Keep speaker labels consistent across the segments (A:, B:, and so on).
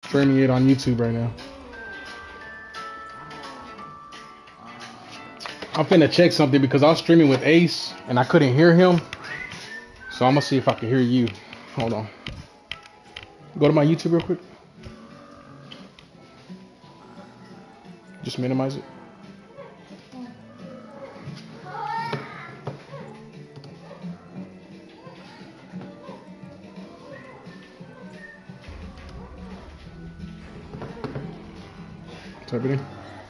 A: streaming it on YouTube right now. I'm finna check something because I was streaming with Ace and I couldn't hear him. So I'm gonna see if I can hear you. Hold on. Go to my YouTube real quick. Just minimize it. Type it in.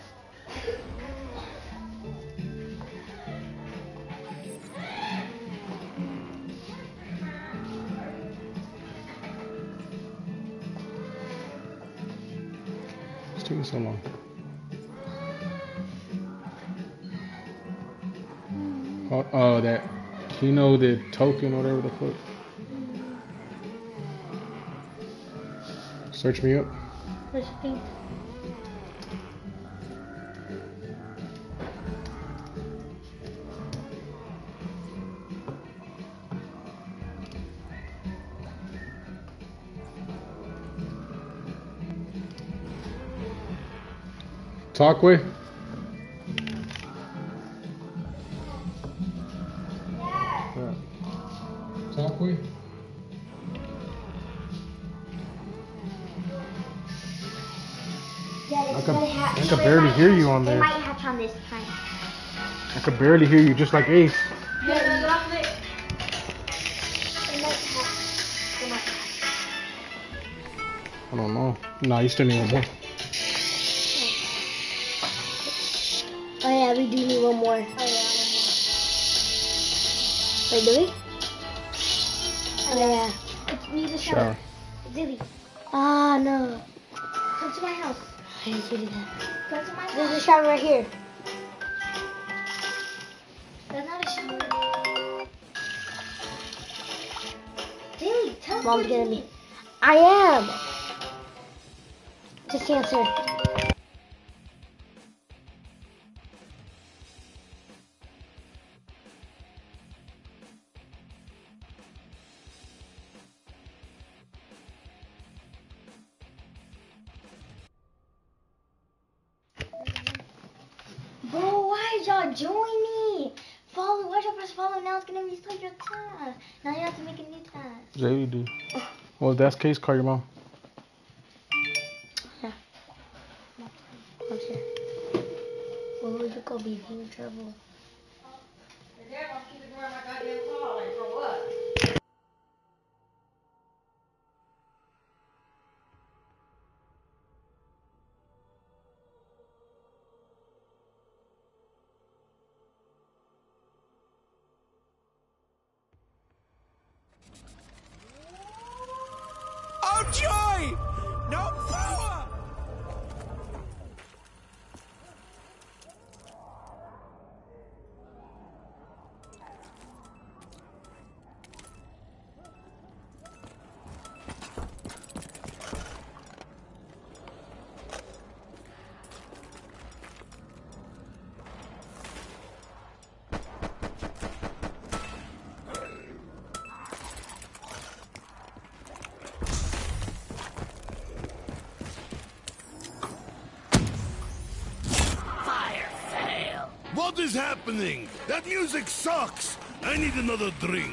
A: It's taking so long. Oh, that. You know the token or whatever the fuck? Search me up.
B: Which thing?
A: Talkway. Talkway. I could barely hear you on
B: They
A: there.
B: might hatch on this time.
A: I could barely hear you, just like Ace.
B: They might hatch. They might hatch.
A: I don't know. Nah, you still need one more.
B: Oh yeah, we do need one more. Oh yeah, one more. Wait, do we? Oh yeah. We need a shower. Zilly. Ah, no. Come to my house. I didn't do that. Come to my house. There's a shower right here. That's not a shower. Zilly, tell
C: Mom's
B: me.
C: getting me. I am. Just answer.
B: Bro, why did y'all join me? Follow, why'd y'all press follow? Now it's gonna restart your task. Now you have to make a new task.
A: Jay, do. Well, if that's the case, call your mom.
C: Yeah. Mom's here.
B: Well, you go be in trouble.
D: Oh joy! No power!
E: What is happening? That music sucks! I need another drink.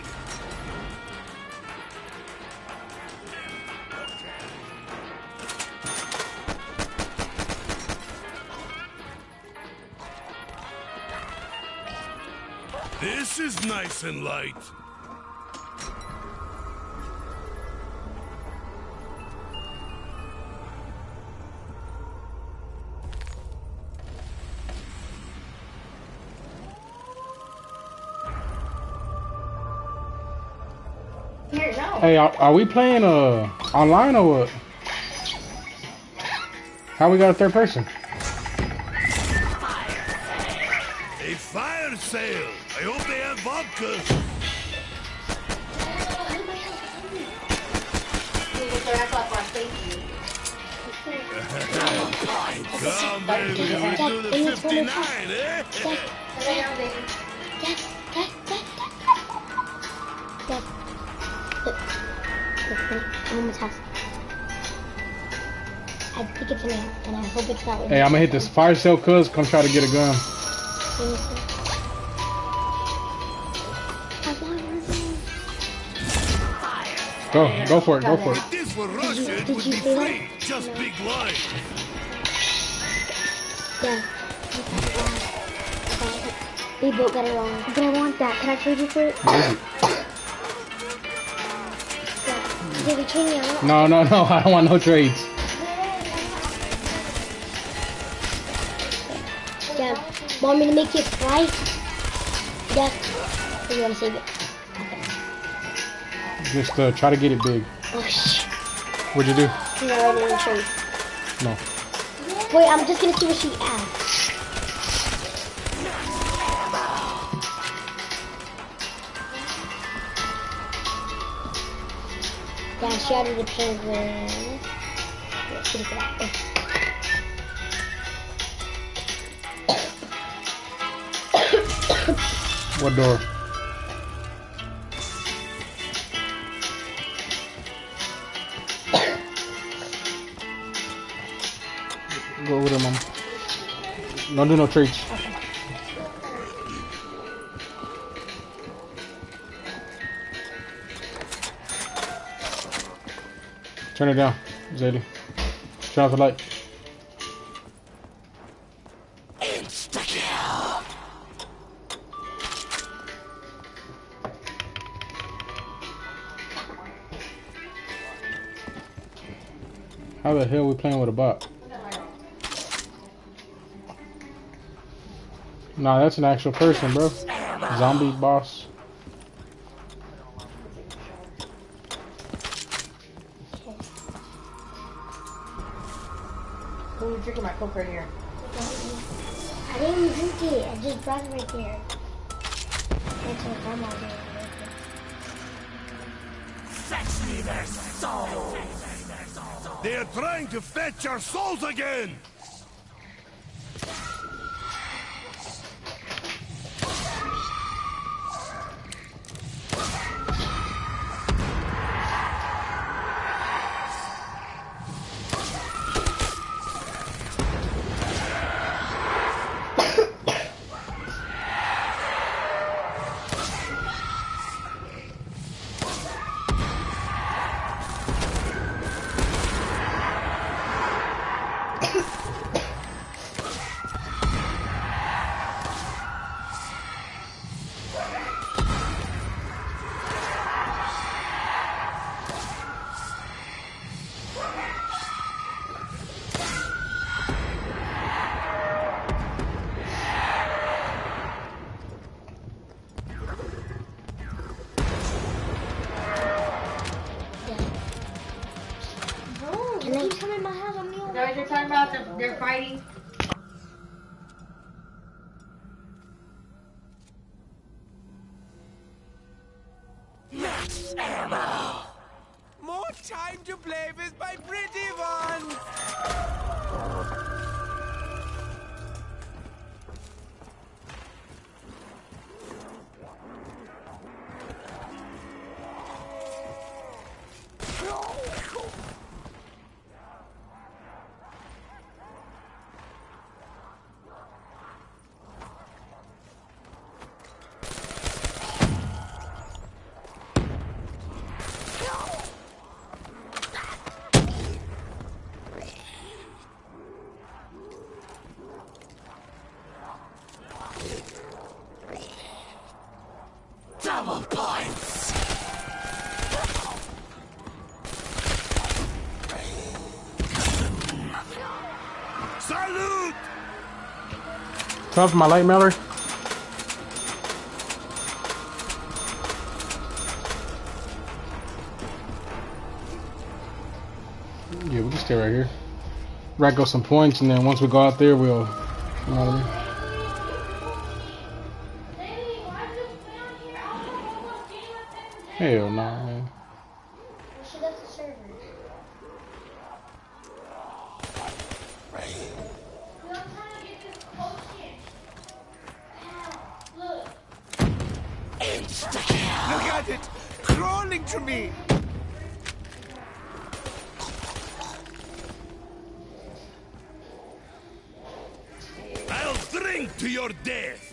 E: This is nice and light.
A: Hey, are we playing online or what? How we got a third person?
E: A fire sale! I hope they have vodka! Come, baby, we do the 59, eh?
C: Mom's house.
B: I think it's an ant, and I hope it's not.
A: Hey, I'm gonna hit this fire sale, cuz. Come try to get a gun. Go for it, go for it.
E: If this were Russia, it would be free. Just big line.
B: Yeah. We both got it wrong. But I want that. Can I trade you for it? Yeah. Did we trade me on it?
A: No, I don't want no trades.
B: Yeah. Want me to make it fry? Yeah. Or you want to save it?
A: Just try to get it big.
B: Oh, shit.
A: What'd you do?
B: No, I didn't trade.
A: No.
B: Wait, I'm just going to see what she asks. Yeah, she added a penguin. Let's see that.
A: What door? Go over there, Mom. Don't do no trades.
B: Okay.
A: Turn it down, Zadie. Turn off the light.
D: Insta-kill.
A: How the hell are we playing with a bot? Nah, that's an actual person, bro. Zombie boss.
C: Who are drinking my Coke right here?
B: I didn't even drink it. I just brought it right there. That's what I'm all doing.
D: Fetch me their souls.
E: They are trying to fetch our souls again.
B: Come in my house. I'm the only
C: Guys, you're talking about they're fighting?
D: Max ammo.
F: More time to play with my pretty ones!
D: Double points.
E: Salute!
A: Turn off my light, Mallory. Yeah, we can stay right here. Rack up some points, and then once we go out there, we'll. You know what I mean? Hell no, man.
B: She left the server.
F: Look at it! Crawling to me!
E: Drink to your death.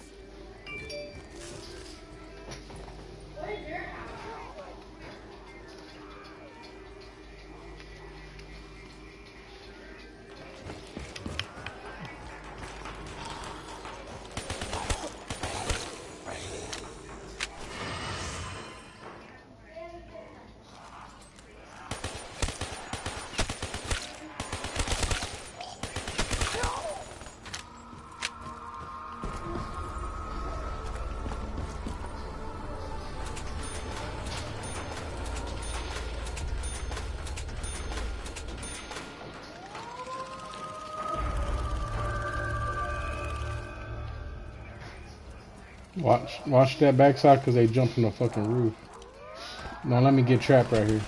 A: Watch that backside because they jumped from the fucking roof. Now let me get trapped right here.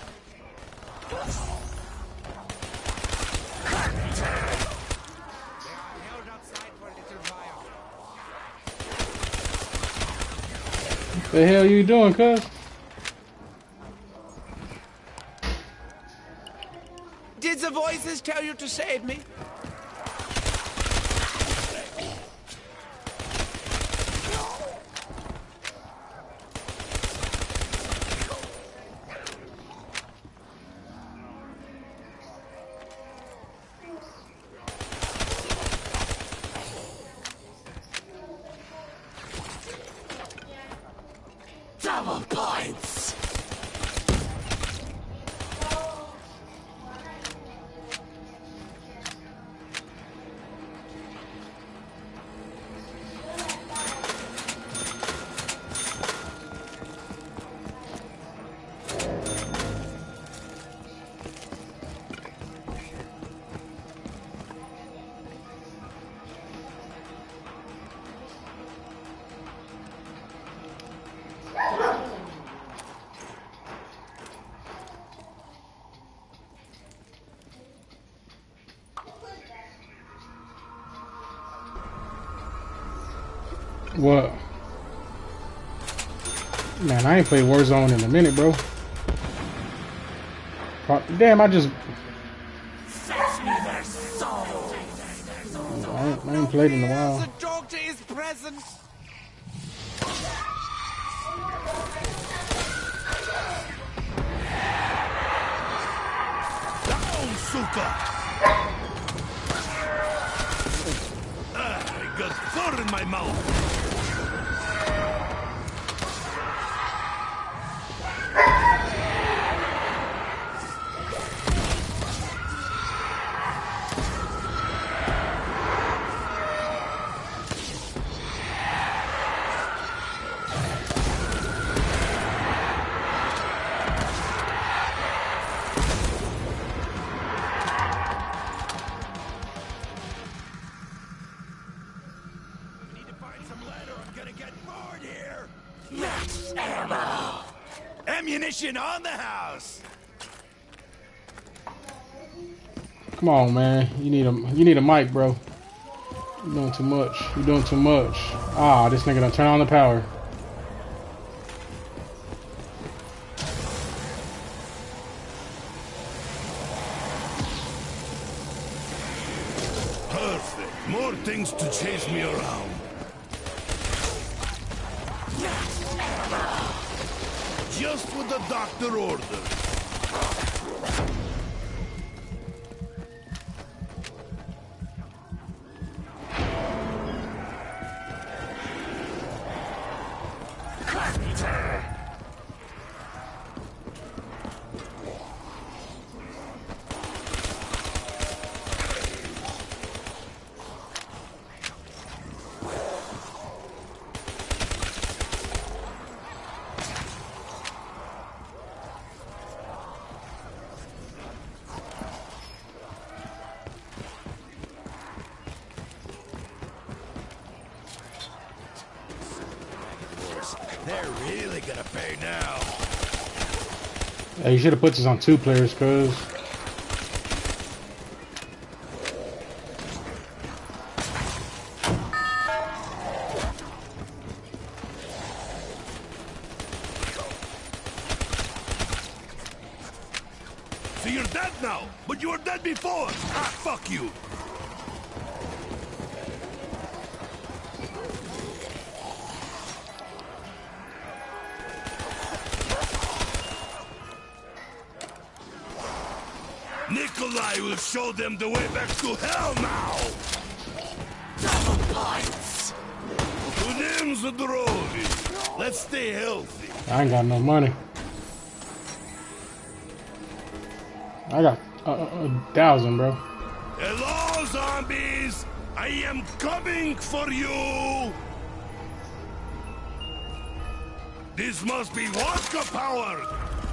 A: What the hell you doing, cuz?
F: Did the voices tell you to save me?
D: Double points.
A: What? Man, I ain't played Warzone in a minute, bro. Damn, I just...
D: Fetch me their soul.
A: I ain't played in a while.
F: The doctor is present.
E: Down, Suka! I got fur in my mouth.
D: Max ammo.
F: Ammunition on the house.
A: Come on, man. You need a mic, bro. You're doing too much. You're doing too much. Ah, this nigga done turn on the power.
E: Perfect. More things to chase me around. Just what the doctor ordered. They're really gonna pay now.
A: Hey, you should have put this on 2 players, cuz.
E: So you're dead now, but you were dead before. Ah, fuck you. will show them the way back to hell now!
D: Double points!
E: To them, Zdrovi. Let's stay healthy.
A: I ain't got no money. I got 1,000, bro.
E: Hello, zombies! I am coming for you! This must be vodka powered!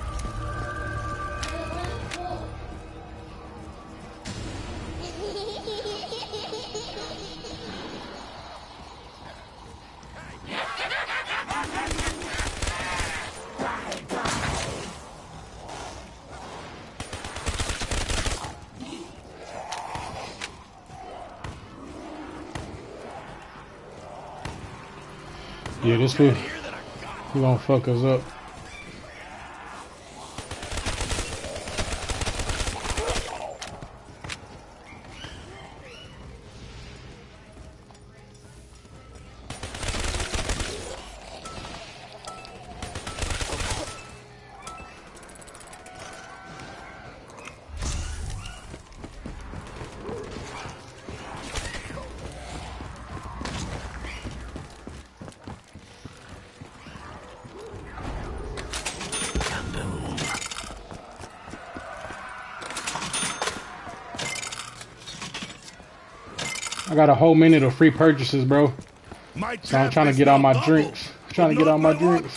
A: Yeah, this fool, he gonna fuck us up. I got a whole minute of free purchases, bro. So I'm trying to get all my drinks. Trying to get all my drinks.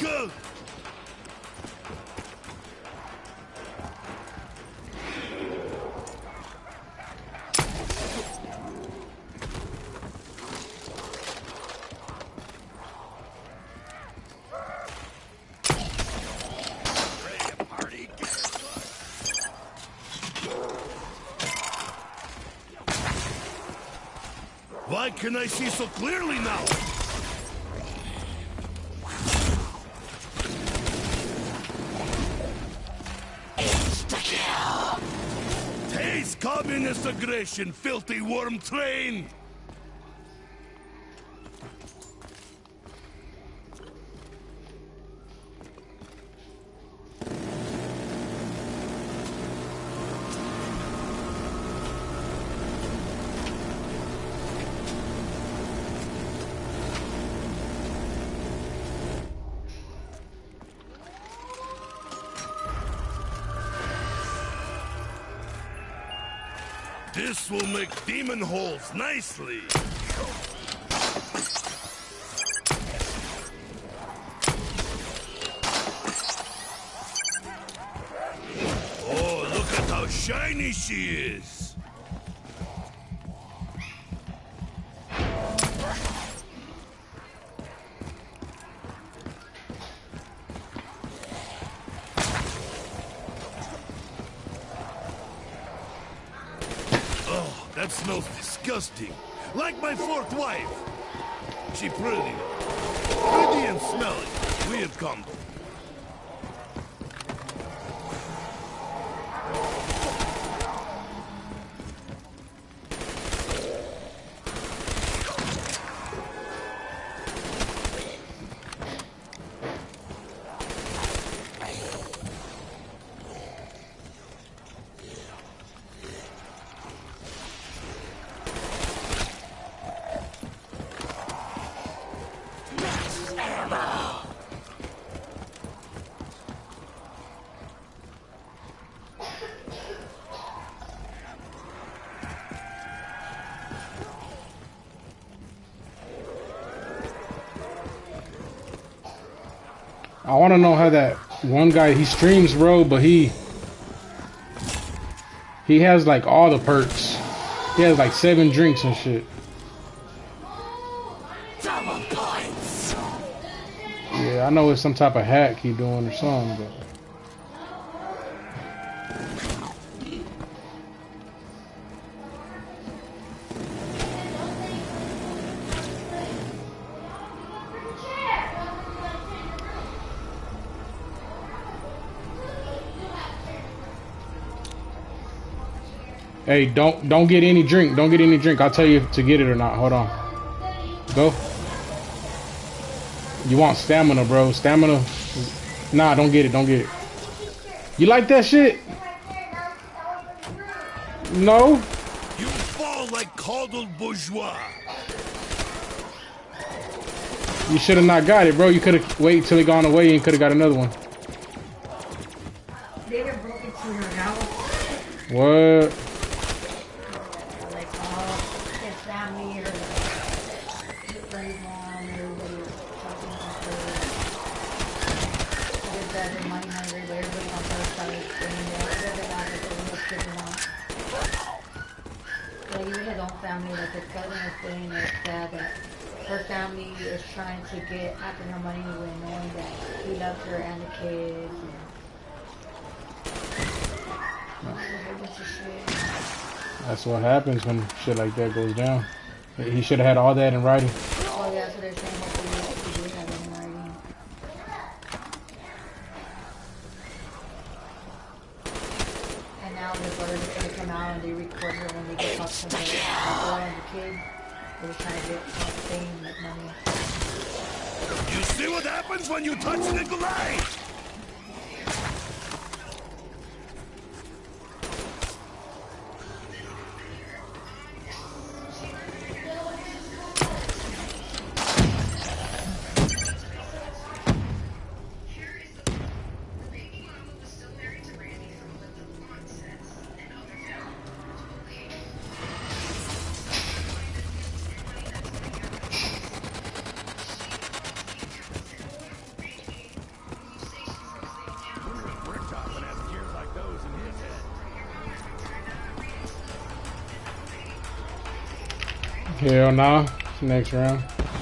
E: Why can I see so clearly now?
D: Insta-kill!
E: Taste communist aggression, filthy worm train! This will make demon holes nicely. Oh, look at how shiny she is. That smells disgusting. Like my fourth wife. She pretty. Pretty and smelly. Weird combo.
A: I want to know how that one guy, he streams, bro, but he has like all the perks. He has like 7 drinks and shit.
D: Double points!
A: Yeah, I know it's some type of hack he doing or something, but hey, don't get any drink. Don't get any drink. I'll tell you to get it or not. Hold on. Go. You want stamina, bro. Stamina. Nah, don't get it. Don't get it. You like that shit? No.
E: You fall like coddled bourgeois.
A: You should have not got it, bro. You could have waited till he gone away and could have got another one.
C: They even broke into her house.
A: What?
C: Like, his family or his friend's mom, everybody was talking to her. His dad and money hungry, but everybody on her side is saying that it doesn't matter if it was kicking out. Like, even his own family, like his cousin was saying that it's sad that her family is trying to get after her money when knowing that he loves her and the kids.
A: That's what happens when shit like that goes down. He should have had all that in writing.
C: Oh yeah, so they're saying hopefully he did have it in writing. And now the brothers are gonna come out and they record her when they get talked to the girl and the kid. They're trying to get fame, like money.
E: You see what happens when you touch Nikolai?
A: Hell nah. Next round.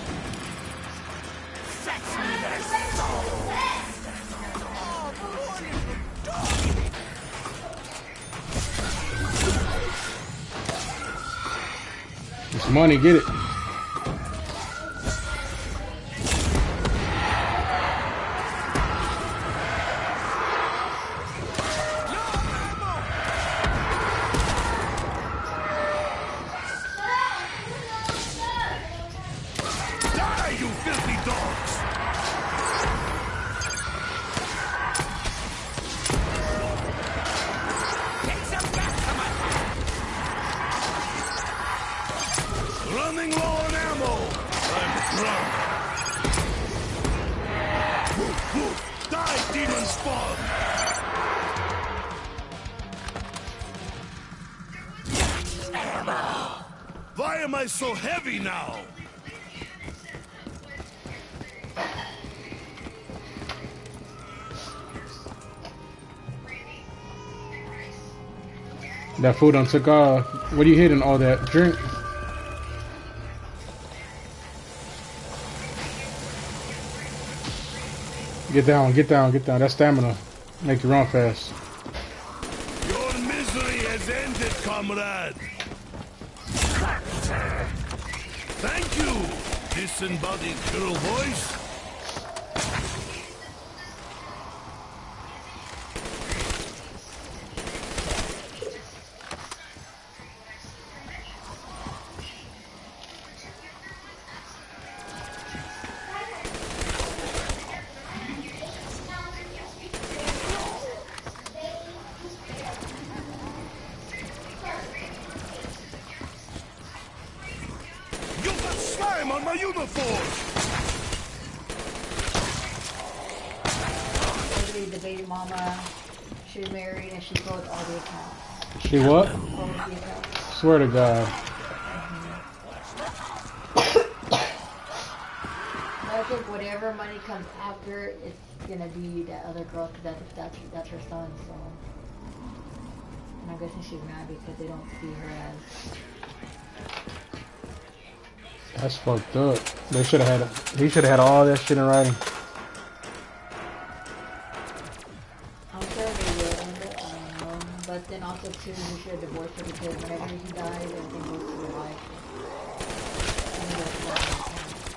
A: It's money, get it.
E: Running low on ammo. I'm drunk. Woof, woof. Die, demon spawn. Why am I so heavy now?
A: That food done took off. What are you hitting all that drink? Get down, get down, get down. That's stamina. Make you run fast.
E: Your misery has ended, comrade. Thank you, disembodied girl voice. You got slime on my uniform!
C: Literally, the baby mama, she's married and she closed all the accounts.
A: She what?
C: Closed the accounts.
A: Swear to God.
C: I think whatever money comes after, it's gonna be that other girl because that's her son. So, and I'm guessing she's mad because they don't see her as.
A: That's fucked up. They should have had. He should have had all that shit in writing.
C: I'm sure they will, but then also too, he should have divorced her because whenever he dies, everything goes to the wife. And he goes to the wife.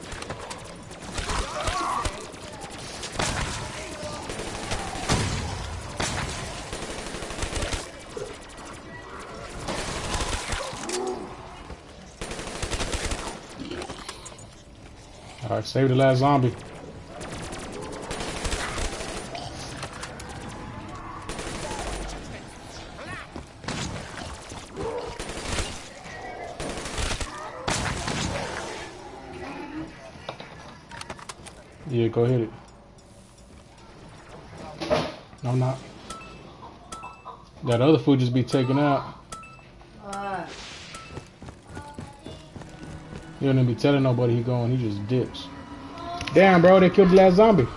A: Alright, save the last zombie. Yeah, go hit it. No, I'm not. That other food just be taken out. He don't even be telling nobody he going. He just dips. Damn, bro, they killed the last zombie.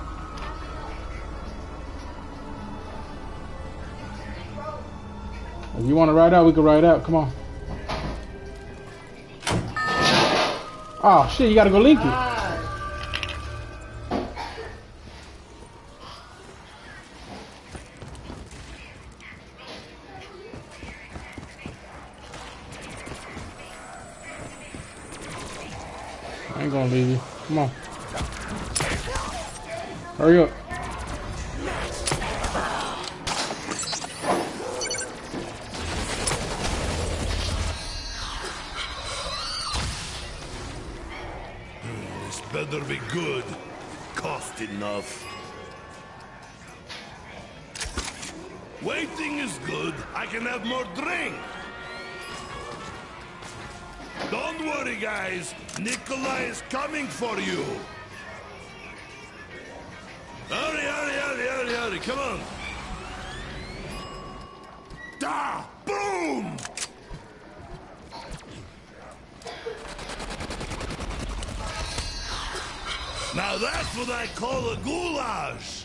A: If you want to ride out, we can ride out. Come on. Oh, shit, you got to go link it. I ain't gonna leave you. Come on. Hurry up.
E: This better be good. Cost enough. Waiting is good. I can have more drink. Don't worry, guys. Nikolai is coming for you. Hurry, hurry, hurry, hurry, hurry. Come on. Da! Boom! Now that's what I call a goulash.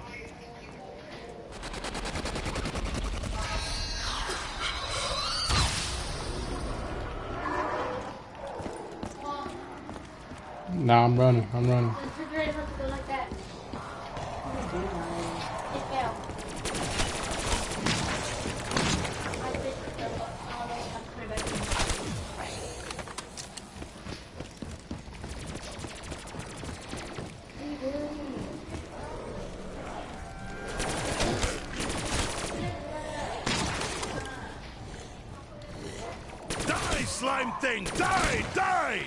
A: Nah, I'm running. I'm running.
B: The refrigerator has to go like that. It fell. I fixed it. I'll put it back in.
E: Die, slime thing! Die! Die!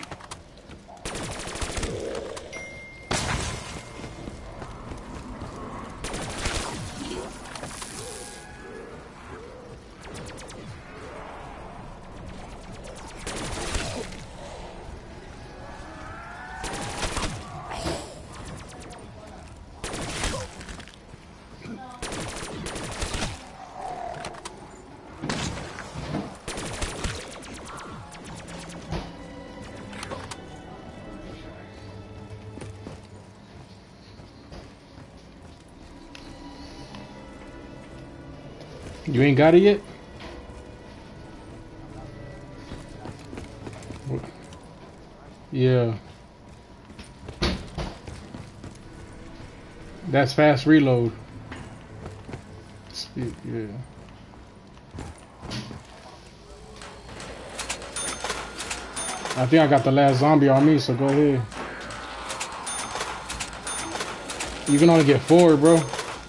A: You ain't got it yet? Yeah. That's fast reload. Speed, yeah. I think I got the last zombie on me, so go ahead. You can only get 4, bro.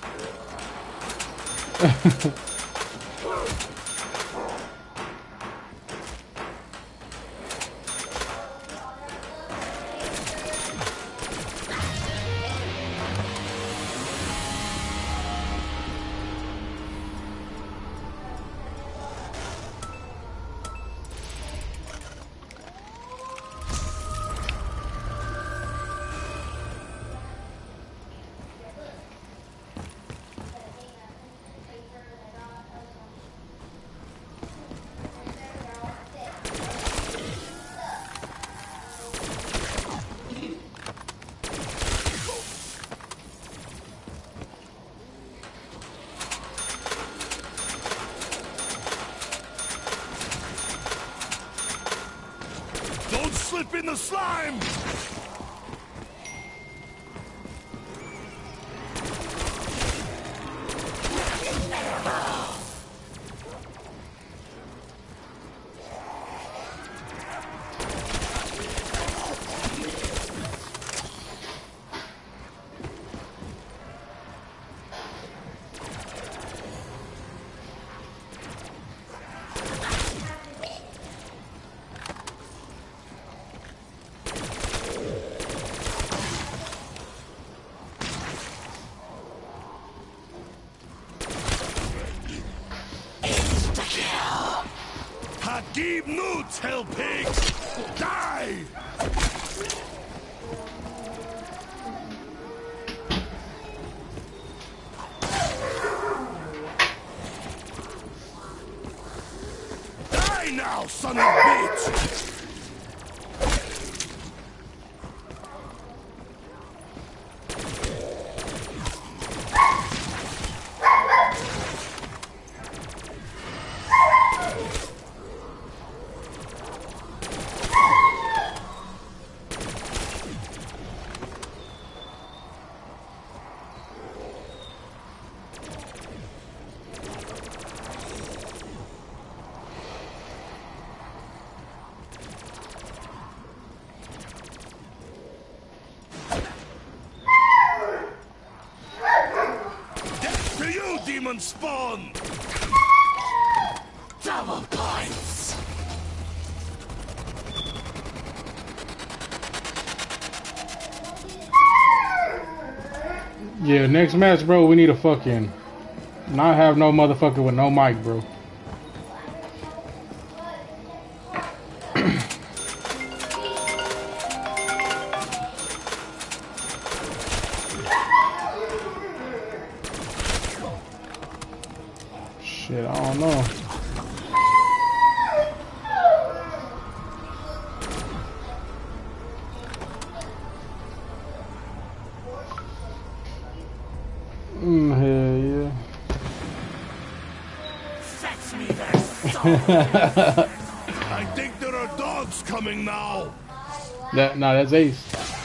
E: Don't slip in the slime! Hakim Newts, hell pigs! Die! Die now, son of a bitch! Demon spawn!
D: Double points!
A: Yeah, next match, bro, we need a fucking not have no motherfucker with no mic, bro. Shit, I don't know. Hell yeah.
D: Fetch me their soul!
E: I think there are dogs coming now!
A: That's Ace.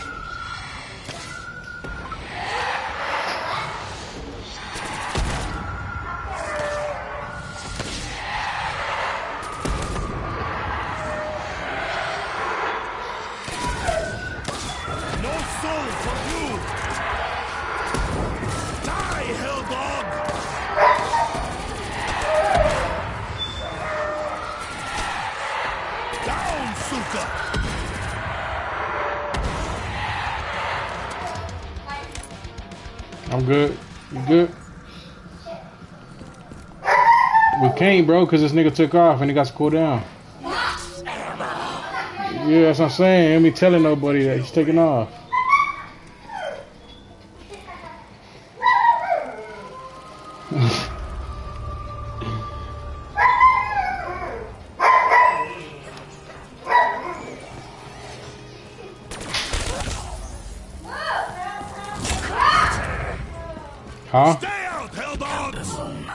A: I'm good. You good? We can't, bro, because this nigga took off and he got to cool down. Yeah, that's what I'm saying. Ain't me telling nobody that he's taking off. Huh?
E: Stay out, hell dogs!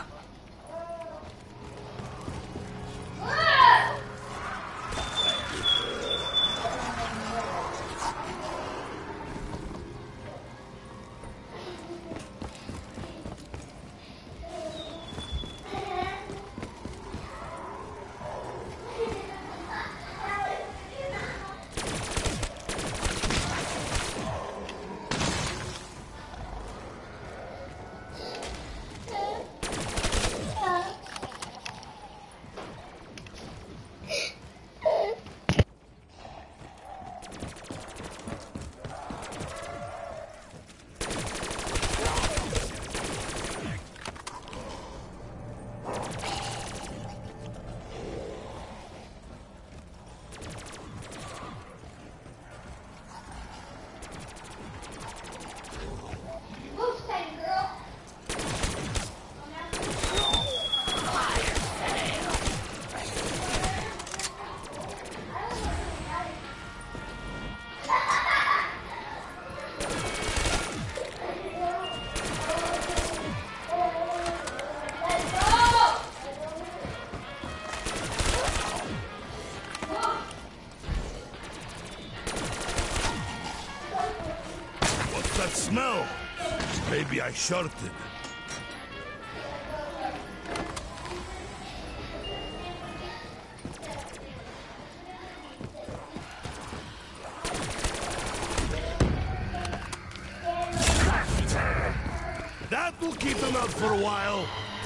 E: That smell? Maybe I shorted. That will keep them out for a while.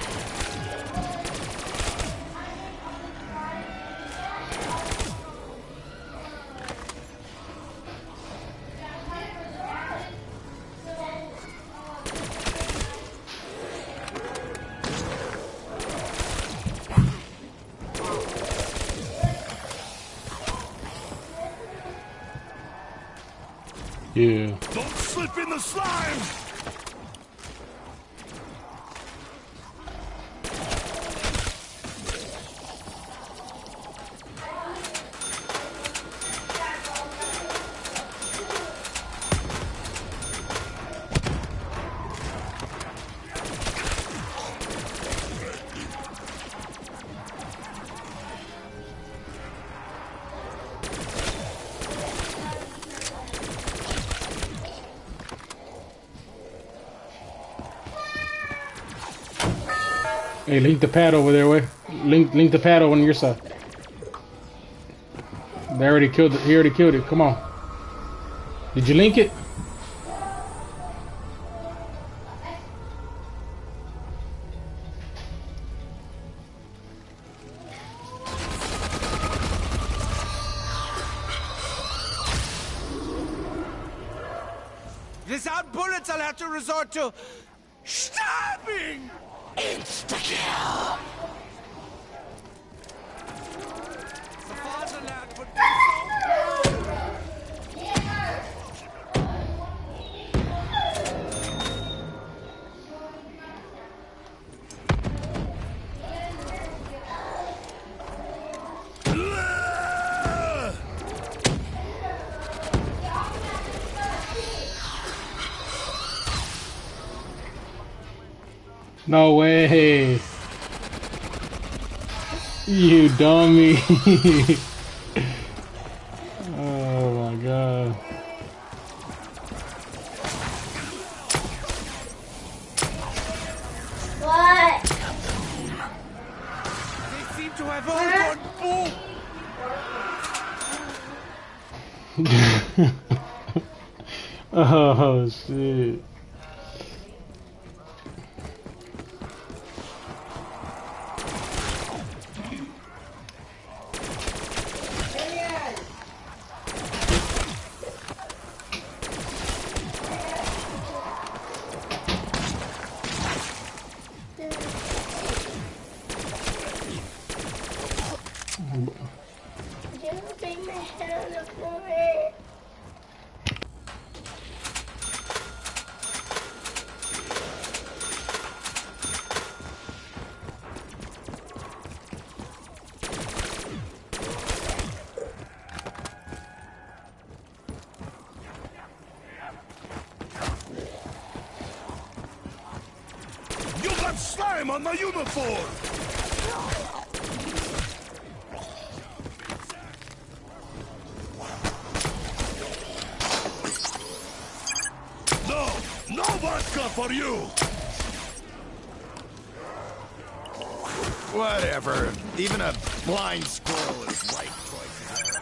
A: Yeah.
E: Don't slip in the slime!
A: Hey, link the pad over there, way. Link the pad over on your side. They already killed it. He already killed it. Come on. Did you link it?
F: Without bullets, I'll have to resort to stabbing.
D: Insta-kill.
F: The fatherland would be so proud.
A: No way. You dummy. Oh my god.
B: What?
F: They seem to have all gone boom.
A: Oh shit.
B: Don't bring my head on the floor.
E: You got slime on my uniform! No! No vodka for you!
G: Whatever. Even a blind squirrel is right choice.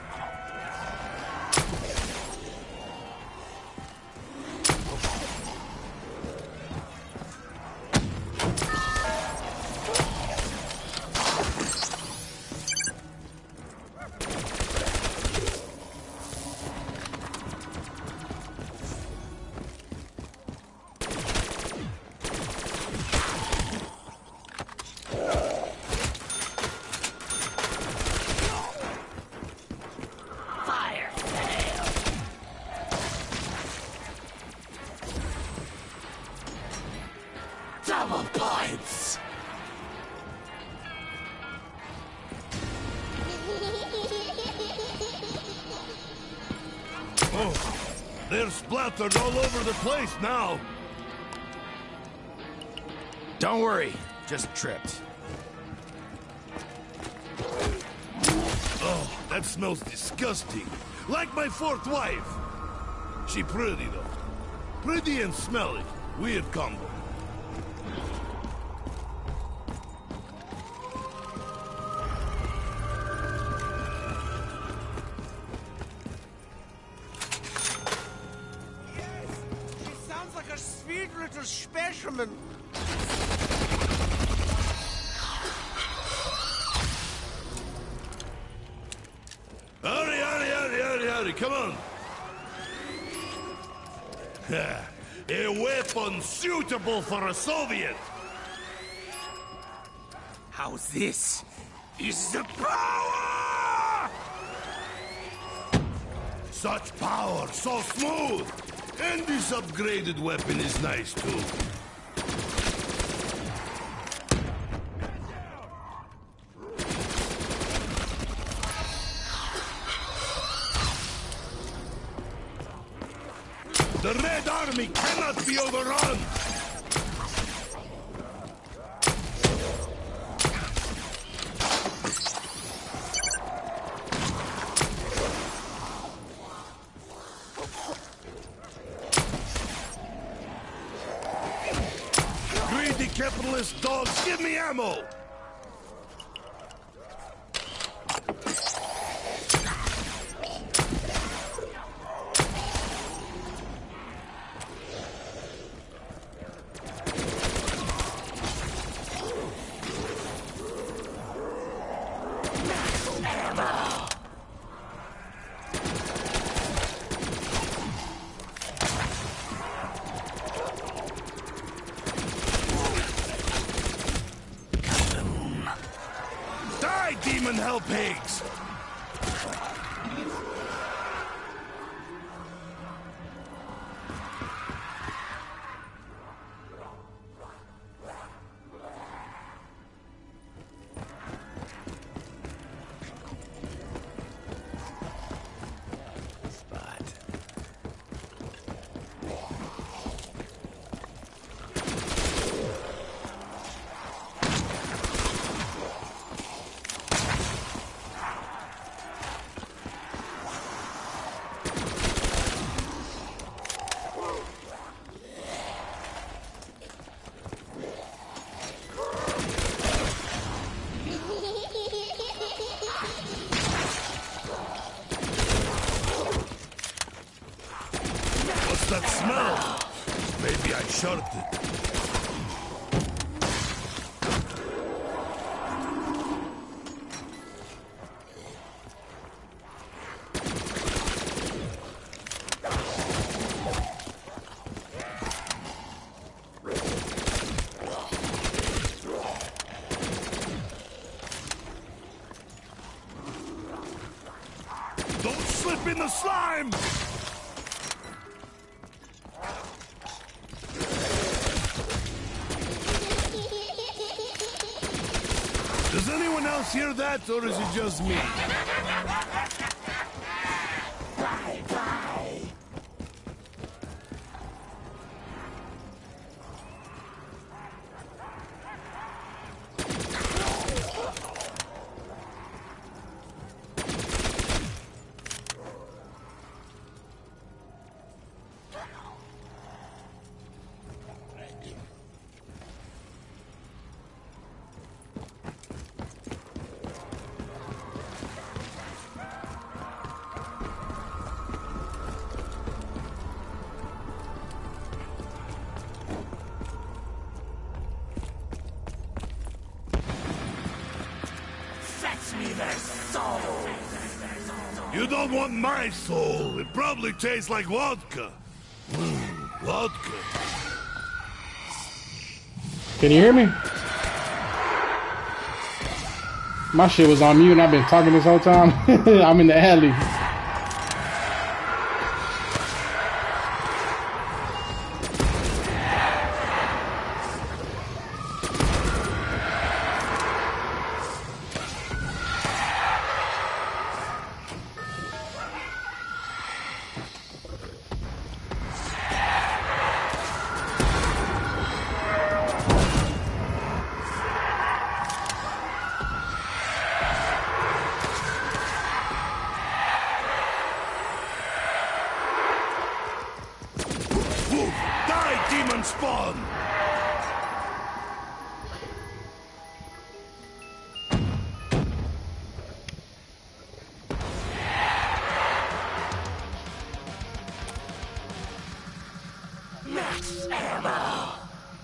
D: Double points.
E: Oh, they're splattered all over the place now.
G: Don't worry, just tripped.
E: Oh, that smells disgusting. Like my fourth wife. She pretty though. Pretty and smelly. Weird combo.
F: Yes, she sounds like a sweet little specimen.
E: Hurry, come on. A weapon suitable for a Soviet.
F: How this is the power!
E: Such power, so smooth. And this upgraded weapon is nice too. The Red Army cannot be overrun! Greedy capitalist dogs, give me ammo! Demon hell pigs! That smell? Maybe I shot it. Don't slip in the slime! Does anyone else hear that, or is it just me? You don't want my soul. It probably tastes like vodka. Vodka.
A: Can you hear me? My shit was on mute and I've been talking this whole time. I'm in the alley.
E: Demon spawn!
D: Max ammo!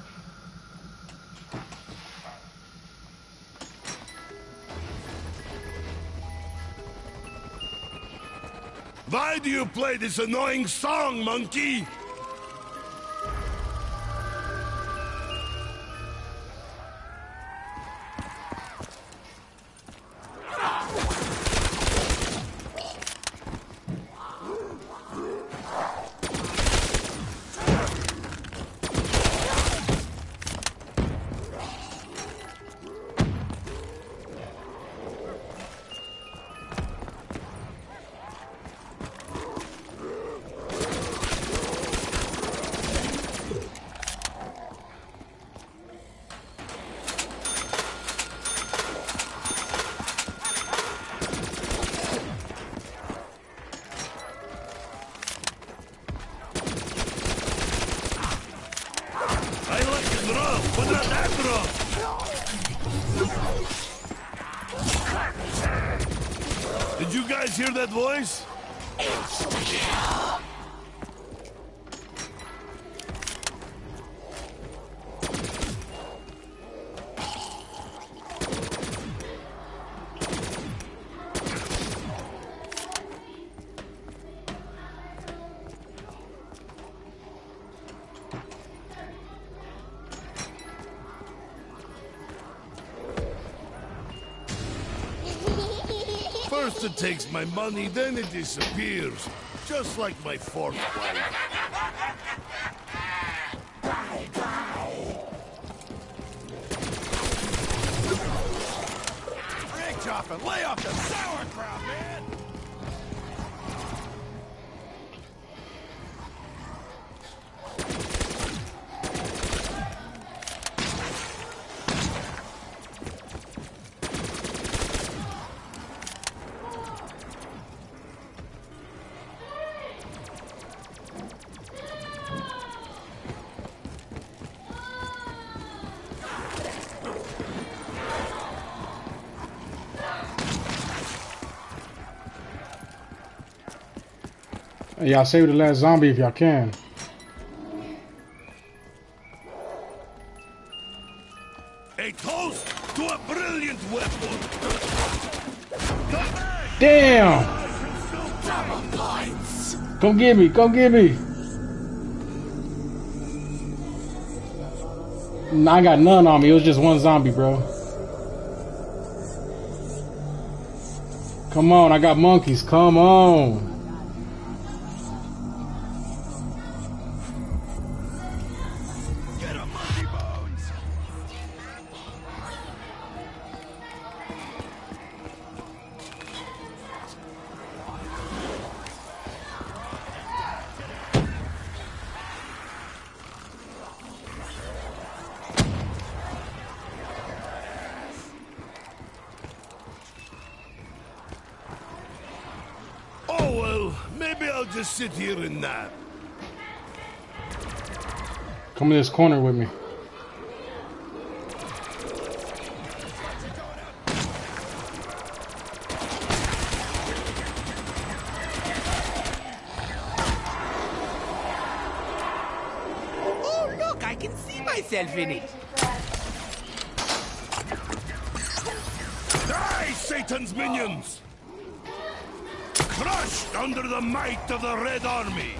E: Why do you play this annoying song, monkey? hear that voice?
D: Insta-kill.
E: First it takes my money, then it disappears. Just like my fourth wife.
G: Rig chopping, lay off the sauerkraut, man!
A: Hey, y'all save the last zombie if y'all can.
E: A toast to a brilliant weapon. Come back!
A: Damn!
D: Double points.
A: Come get me, come get me. Nah, I got none on me. It was just one zombie, bro. Come on, I got monkeys. Come on.
G: Get a monkey bones!
E: Oh well, maybe I'll just sit here and nap.
A: Come in this corner with me.
F: Oh, look, I can see myself in it.
E: Die, Satan's minions! Crushed under the might of the Red Army!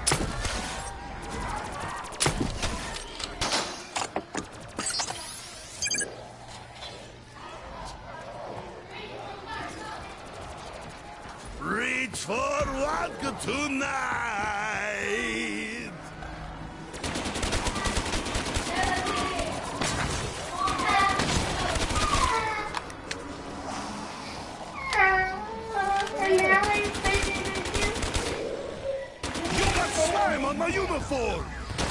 E: Reach for vodka tonight! You got slime on my uniform!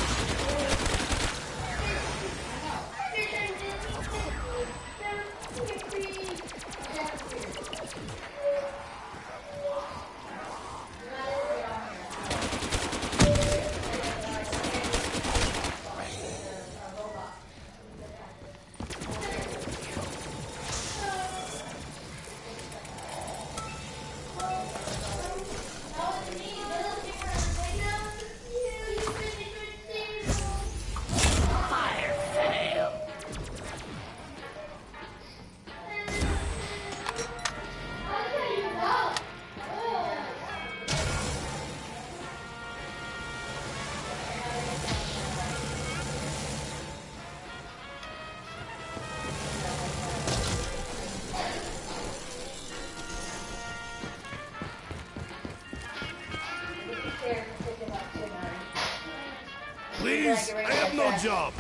E: Please, I have no job.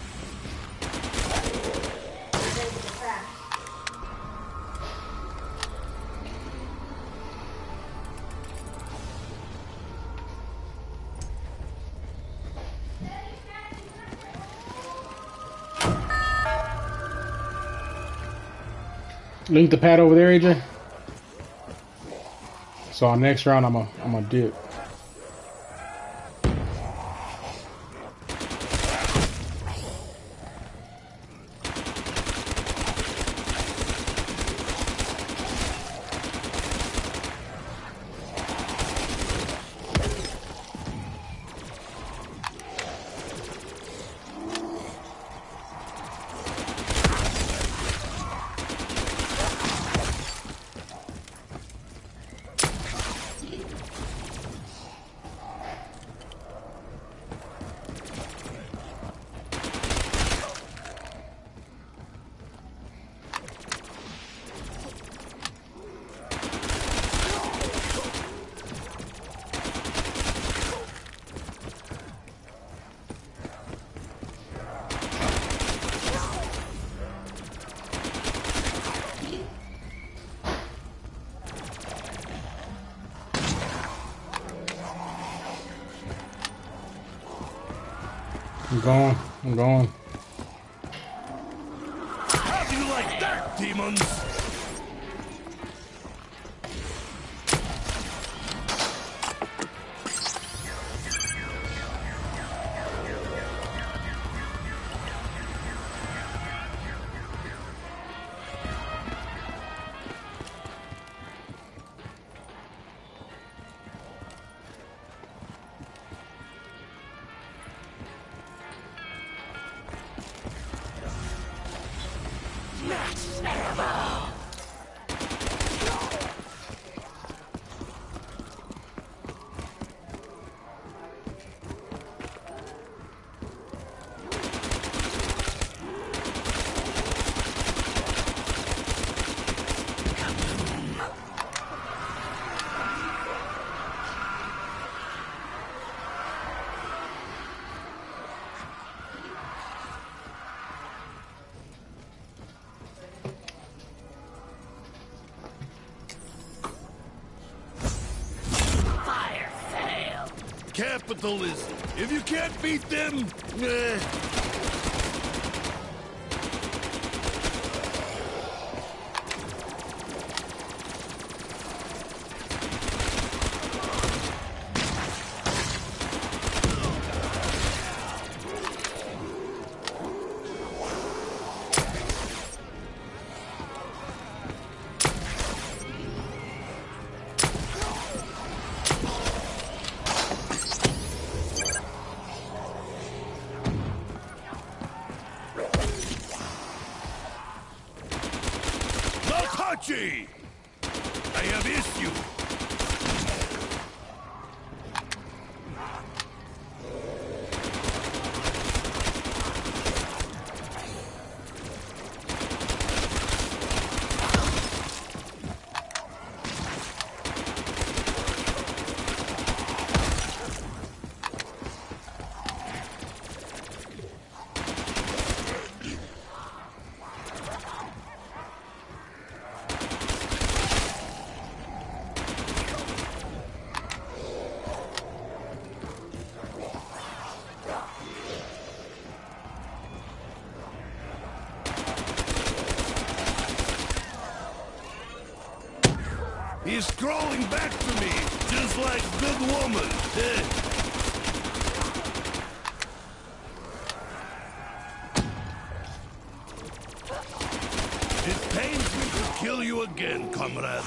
A: Link the pad over there, AJ. So our next round, I'm a dip. I'm going. I'm going.
E: How do you like that, demons? Capitalism. If you can't beat them, Hachi! I have issue. He's crawling back to me, just like good woman. It pains me to kill you again, comrade.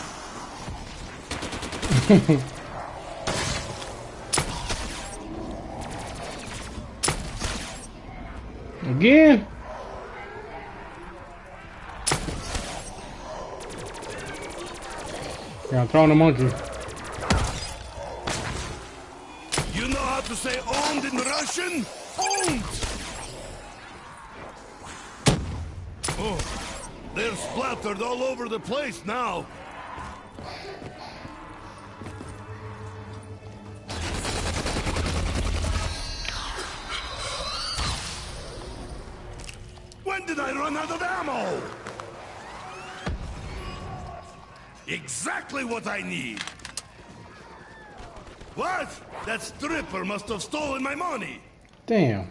A: Again? Yeah, I'm throwing them on you.
E: You know how to say owned in Russian? Owned! Oh, they're splattered all over the place now. When did I run out of ammo? Exactly what I need. What? That stripper must have stolen my money.
A: Damn.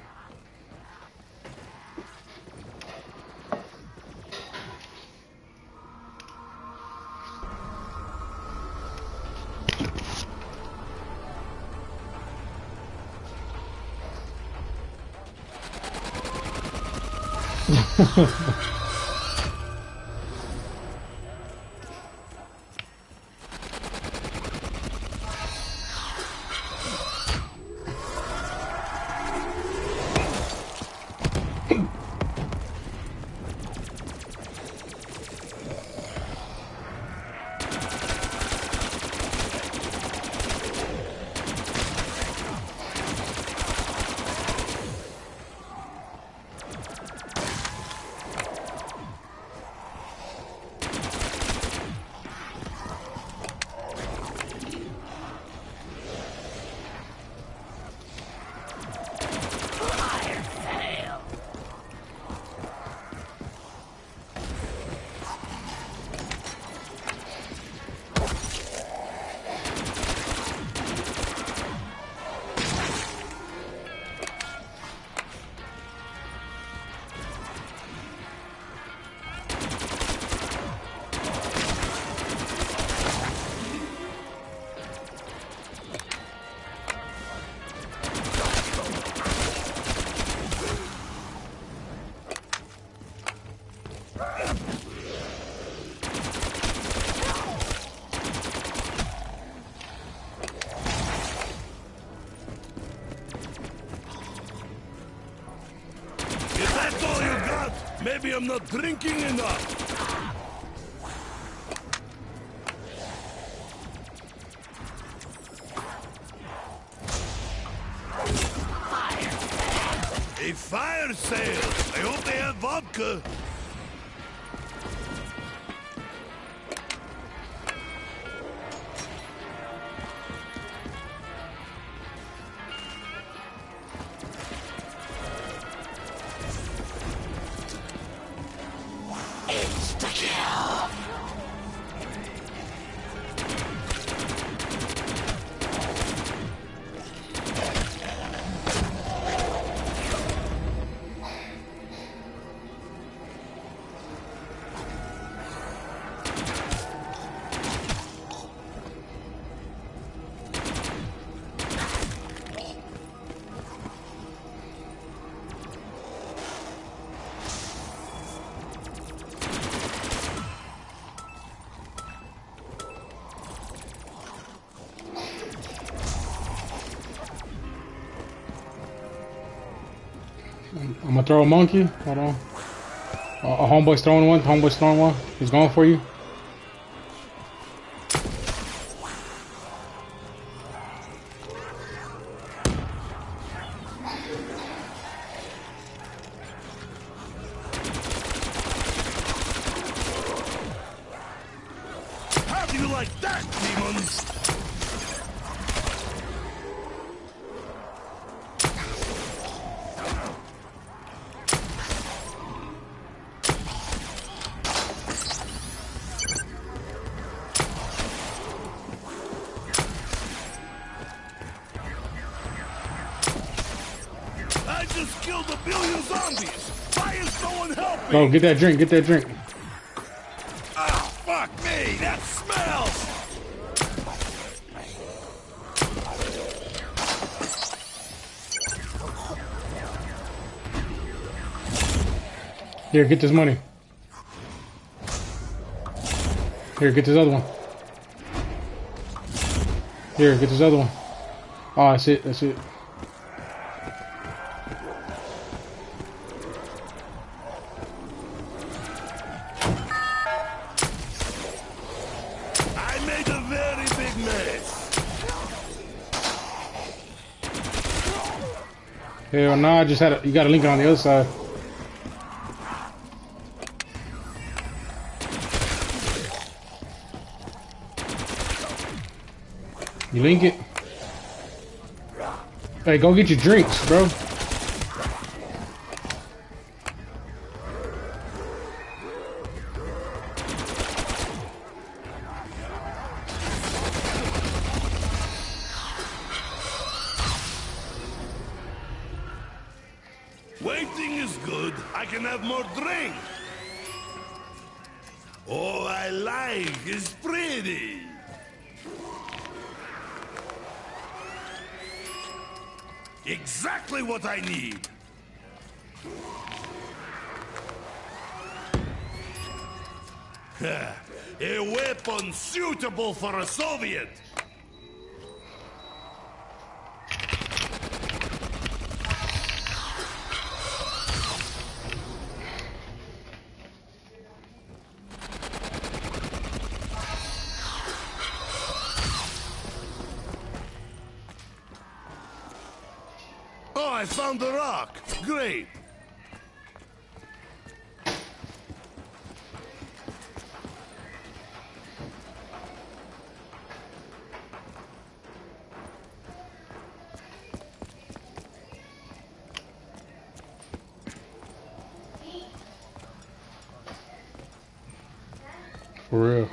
E: am not drinking enough. A fire sale. I hope they have vodka.
A: I'm gonna throw a monkey. Hold on. A homeboy's throwing one. Homeboy's throwing one. He's going for you.
E: How do you like that, demons? I just killed a billion zombies. Why is no one helping?
A: Go get that drink. Get that drink.
E: Ah, fuck me! That smells!
A: Here, get this money. Here, get this other one. Here, get this other one. Oh, that's it. That's it.
E: I made a very big mess.
A: Hell no, I just had you got to link it on the other side. You link it? Hey, go get your drinks, bro.
E: Waiting is good. I can have more drink. All I like is pretty. Exactly what I need. A weapon suitable for a Soviet. Oh, I found the rock. Great.
A: For real.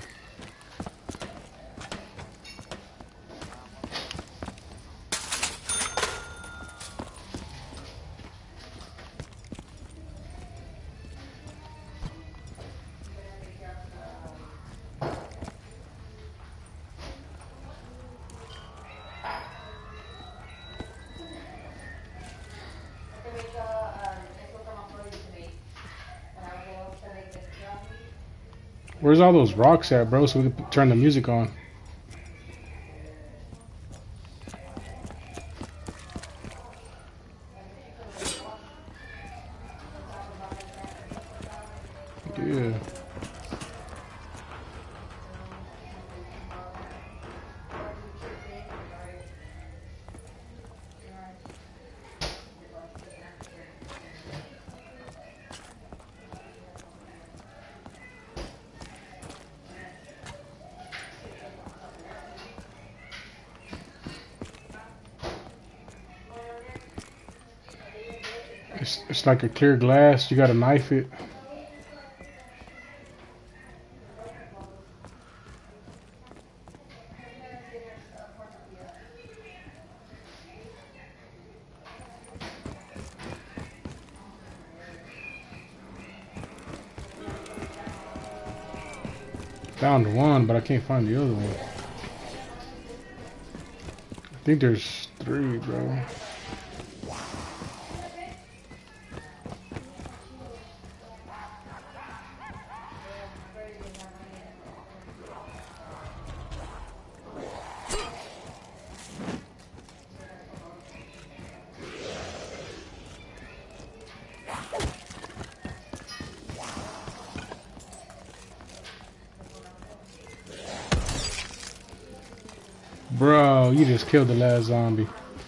A: Where's all those rocks at, bro? So we can turn the music on. Yeah. It's like a clear glass. You gotta knife it. Found one, but I can't find the other one. I think there's 3, bro. Bro, you just killed the last zombie.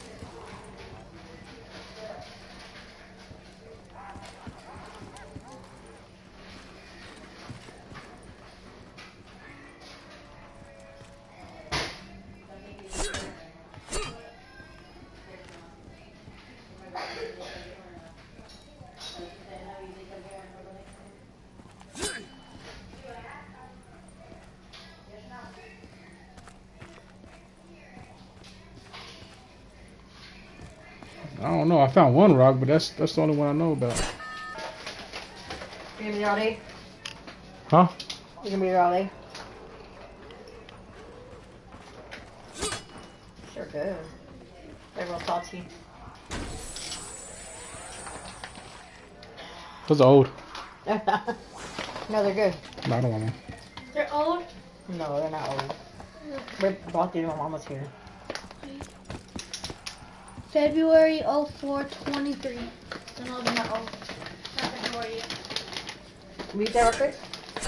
A: I don't know. I found one rock, but that's the only one I know about.
C: You gonna be there all day?
A: Huh?
C: You gonna be there all day? Sure good. They're real salty.
A: Those are old.
C: No, they're good.
A: No, I don't want them.
B: They're old?
C: No, they're not old. We bought these when Mom was here.
B: February 04/23. So no, they're not old. Not February yet.
C: Can we eat that real quick?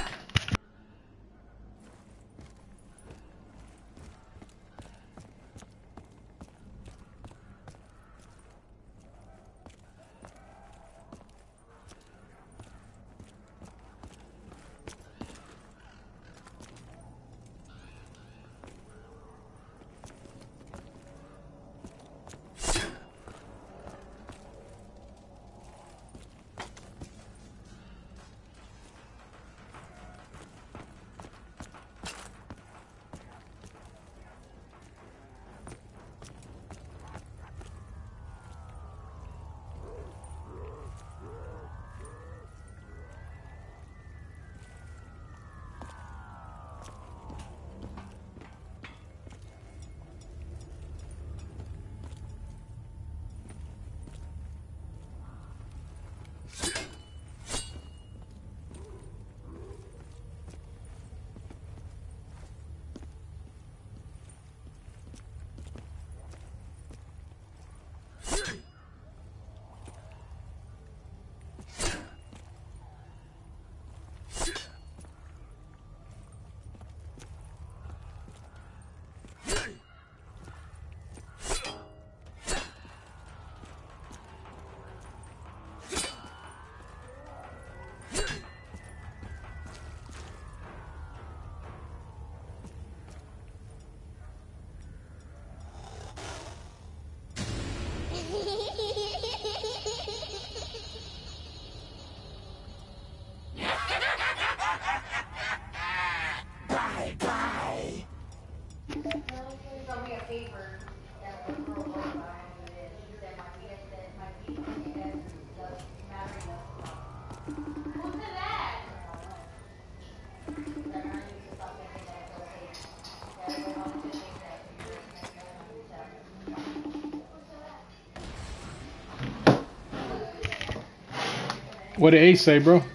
A: What did Ace say, bro?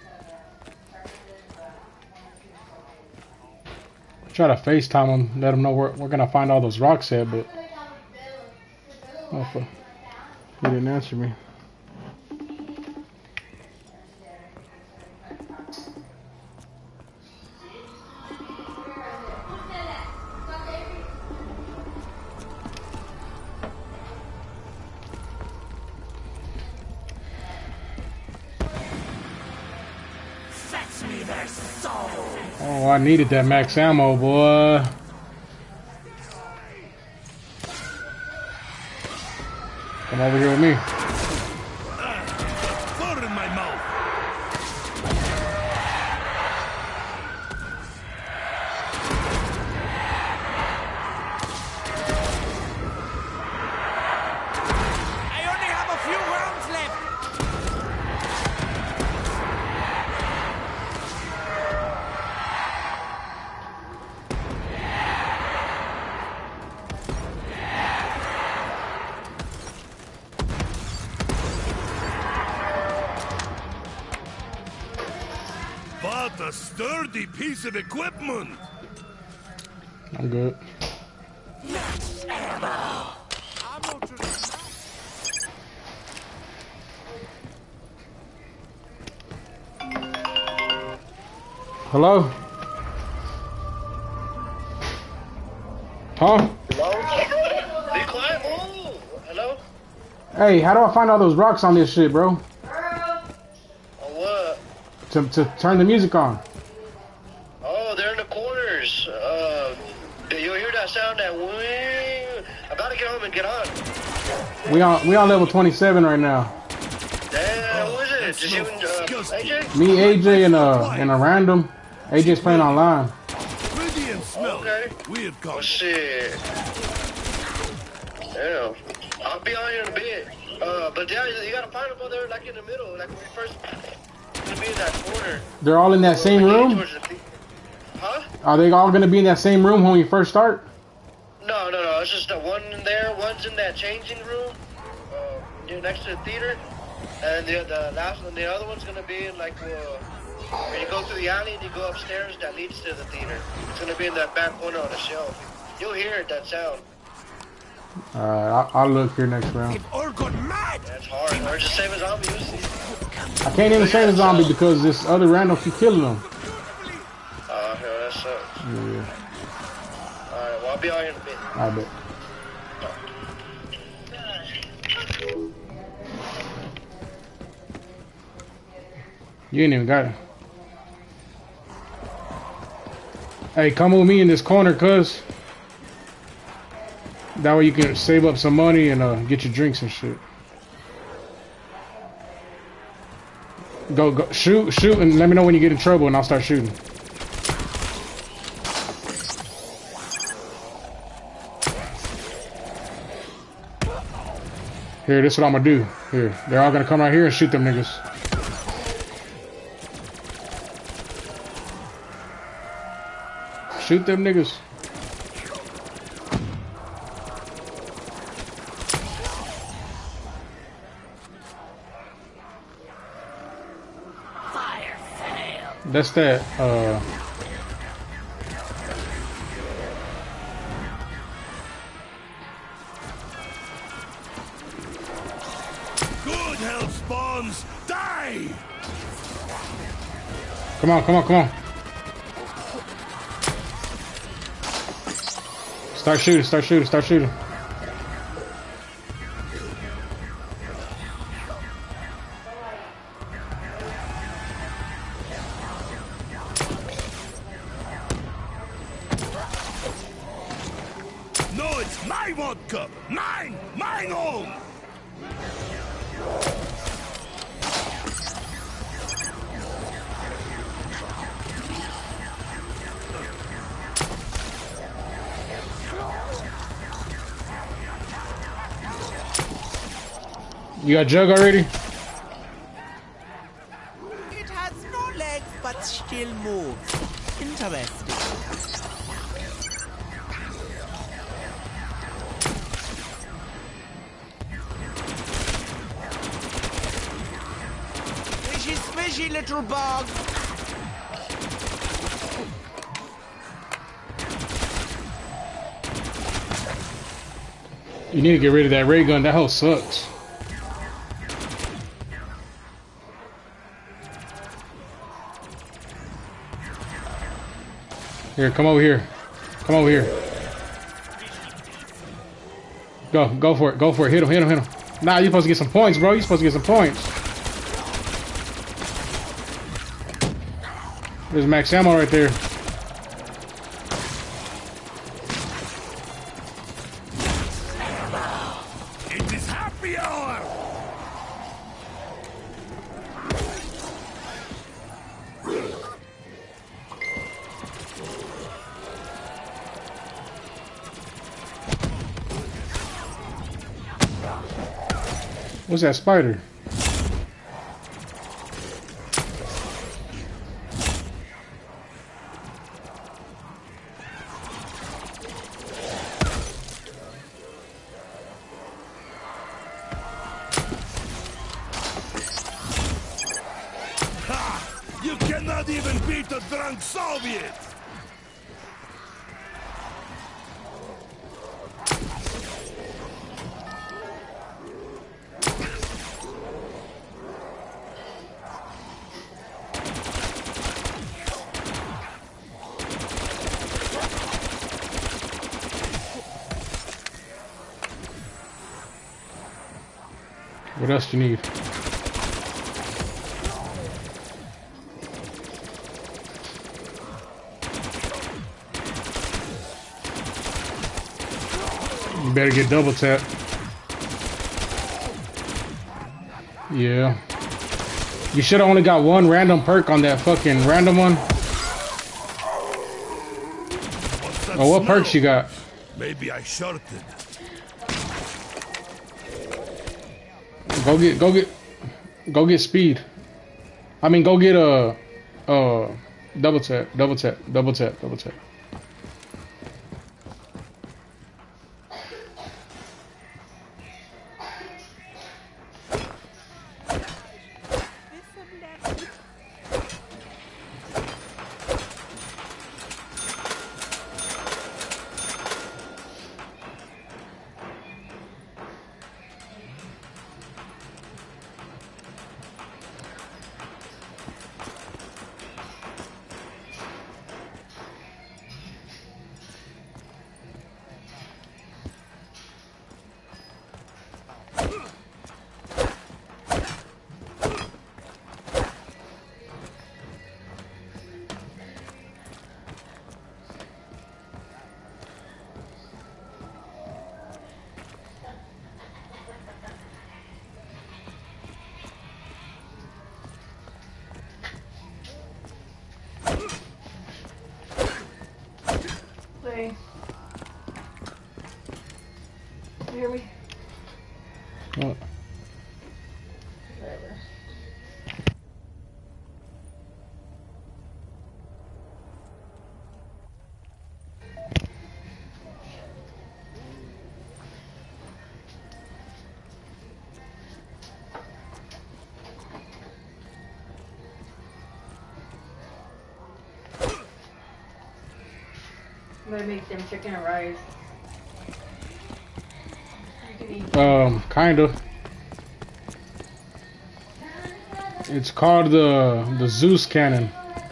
A: Try to FaceTime him, let him know where we're gonna find all those rocks at, but oh, fuck. He didn't answer me. Oh, I needed that max ammo, boy. Come over here with me.
E: Thought in my mouth.
F: I only have a few rounds left.
E: What a sturdy piece of equipment.
A: I'm good.
F: Ammo to the
A: Hello? Huh?
H: Hello? Be quiet. Oh, hello?
A: Hey, how do I find all those rocks on this shit, bro?
H: On what?
A: To turn the music on.
H: Oh, they're in the corners. You'll hear that sound, that wing. I gotta get home and get on.
A: We on level 27 right now.
H: Damn, who is it? Just you and AJ?
A: Me, AJ, and a random. AJ's playing online.
E: Pretty and smelly.
H: Okay.
E: Weird
H: Oh,
E: color.
H: shit. Damn. I'll be on here in a bit. But yeah, you gotta find them over there, like in the middle, like when you first gonna be in that corner.
A: They're all in that same
H: Like,
A: room?
H: Huh?
A: Are they all gonna be in that same room when we first start?
H: No. It's just the one in there. One's in that changing room, next to the theater, and the last one, the other one's gonna be in like when you go through the alley and you go upstairs that leads to the theater. It's gonna be in that back corner on the shelf. You'll hear it, that sound.
A: Alright, I'll look here next round.
F: They've all gone mad.
H: That's hard. Or just save a zombie. You'll see.
A: I can't even save a zombie because this other random keep killing them.
H: Yeah, that sucks.
A: Yeah,
H: Alright, well I'll be out here in a bit.
A: I bet. You ain't even got it. Hey, come with me in this corner, cuz. That way you can save up some money and get your drinks and shit. Go, shoot, and let me know when you get in trouble and I'll start shooting. Here, this is what I'm gonna do. Here, they're all gonna come right here and shoot them niggas. Shoot them niggas. That's that,
E: Good hell spawns. Die!
A: come on. Start shooting.
E: No, it's my vodka. Mine own.
A: You got Jug already?
F: It has no legs, but still moves. Interesting. Fishy, little bug.
A: You need to get rid of that ray gun. That hoe sucks. Here, come over here. Go for it. Hit him. Nah, you're supposed to get some points, bro. There's max ammo right there. What's that spider?
E: You cannot even beat a drunk Soviet!
A: What else do you need? You better get double tap. Yeah. You should have only got one random perk on that fucking random one. Oh, what perks you got?
E: Maybe I shorted.
A: Go get speed. I mean, go get double tap, double tap, double tap, double tap.
C: Hey. You hear me?
A: What?
C: Whatever. I'm gonna make them chicken and rice. You can eat.
A: Kinda. It's called the Zeus cannon.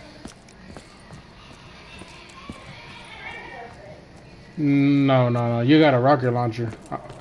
A: No. You got a rocket launcher.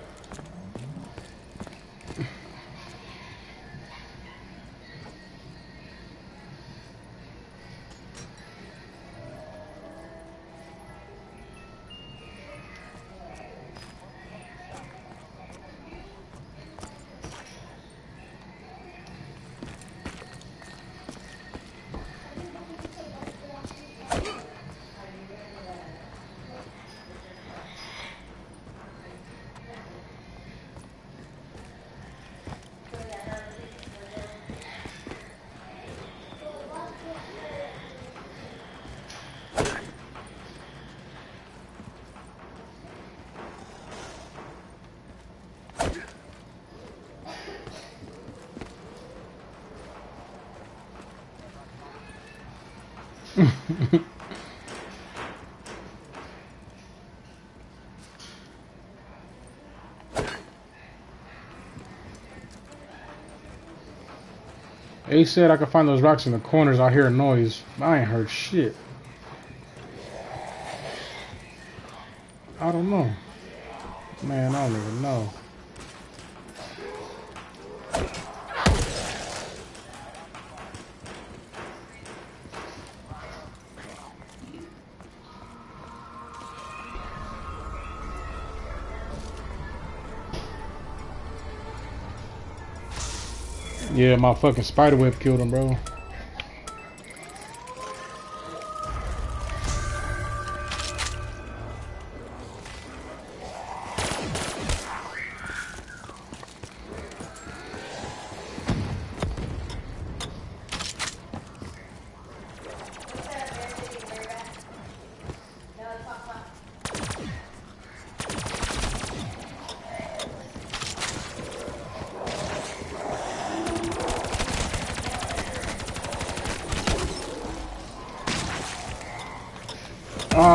A: They said I could find those rocks in the corners. I hear a noise. I ain't heard shit. I don't know. Man, I don't even know. Yeah, my fucking spider web killed him, bro.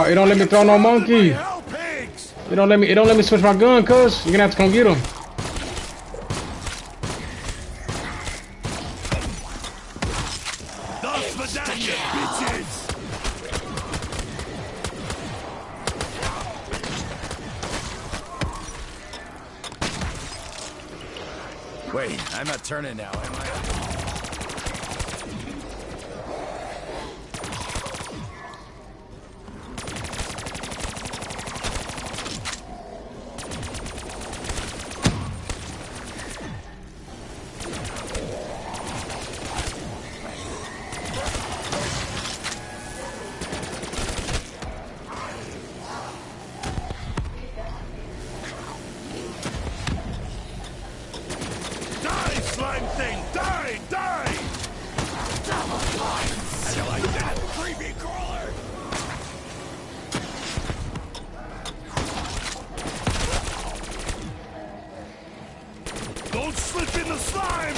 A: it don't let me throw no monkey.
E: Hell pigs!
A: It don't let me switch my gun, cuz. You're gonna have to come get him.
E: Das Vidania, bitches!
G: Wait, I'm not turning now, am I?
E: Die, slime thing! Die! Die! How you like that, creepy crawler? Don't slip in the slime!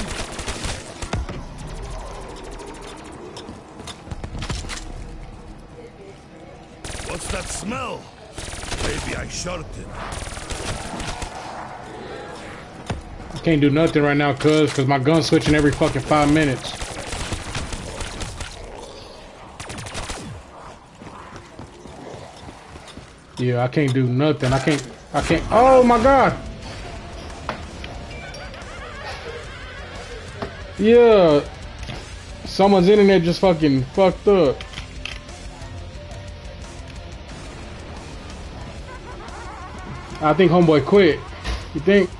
E: What's that smell? Maybe I shot it.
A: I can't do nothing right now, cuz my gun's switching every fucking 5 minutes. Yeah, I can't do nothing. I can't. Oh my god. Yeah. Someone's internet just fucking fucked up. I think homeboy quit. You think?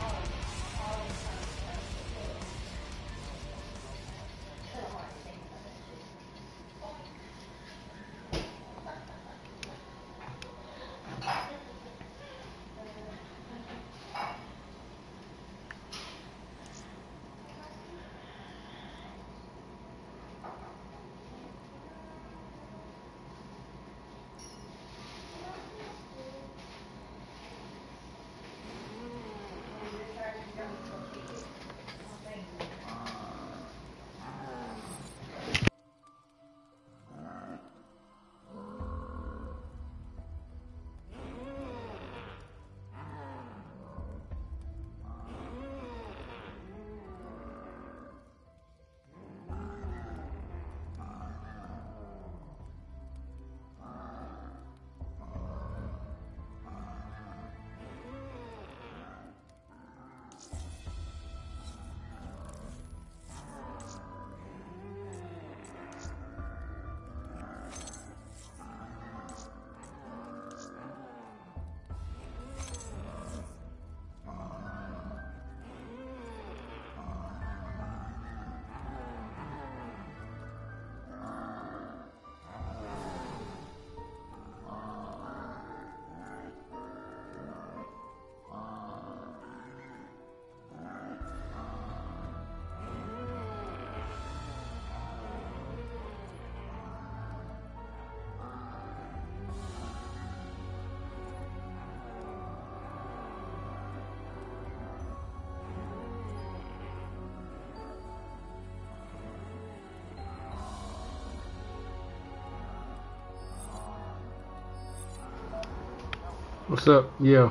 A: What's up? Yeah.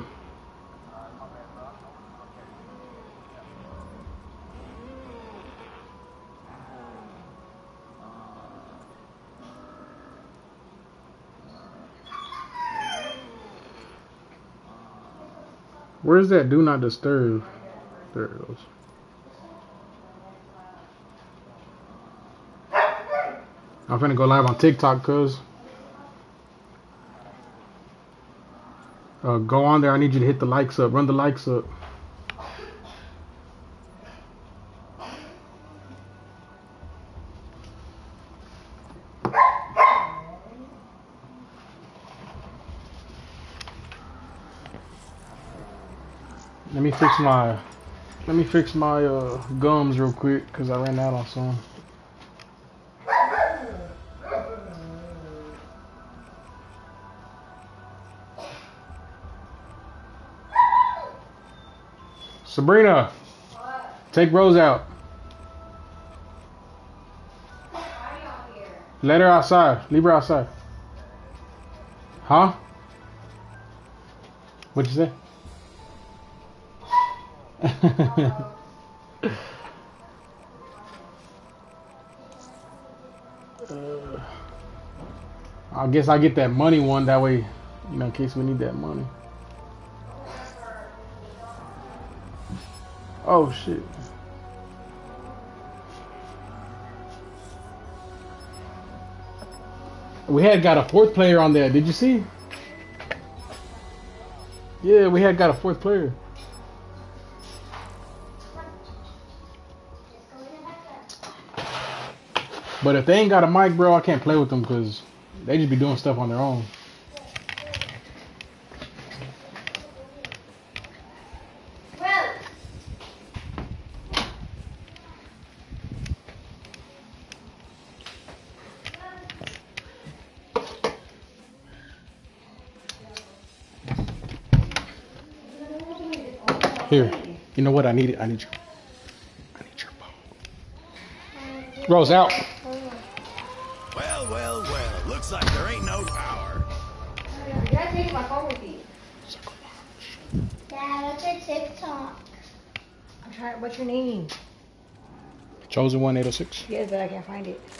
A: Where's that do not disturb? There it goes. I'm finna go live on TikTok, cuz. Go on there. I need you to hit the likes up. Run the likes up. Let me fix my gums real quick because I ran out on some. Sabrina, take Rose out. Let her outside. Leave her outside. Huh? What'd you say? I guess I get that money one that way, you know, in case we need that money. Oh shit. We had got a fourth player on there. Did you see? Yeah, we had got a fourth player. But if they ain't got a mic, bro, I can't play with them because they just be doing stuff on their own. Here, you know what? I need it. I need your phone. Rose out.
G: Well. Looks like there ain't no power.
C: You gotta take my phone with you.
B: Dad, look at TikTok.
C: I'm trying. What's your name?
A: Chosen 1806.
C: Yes, but I can't find it.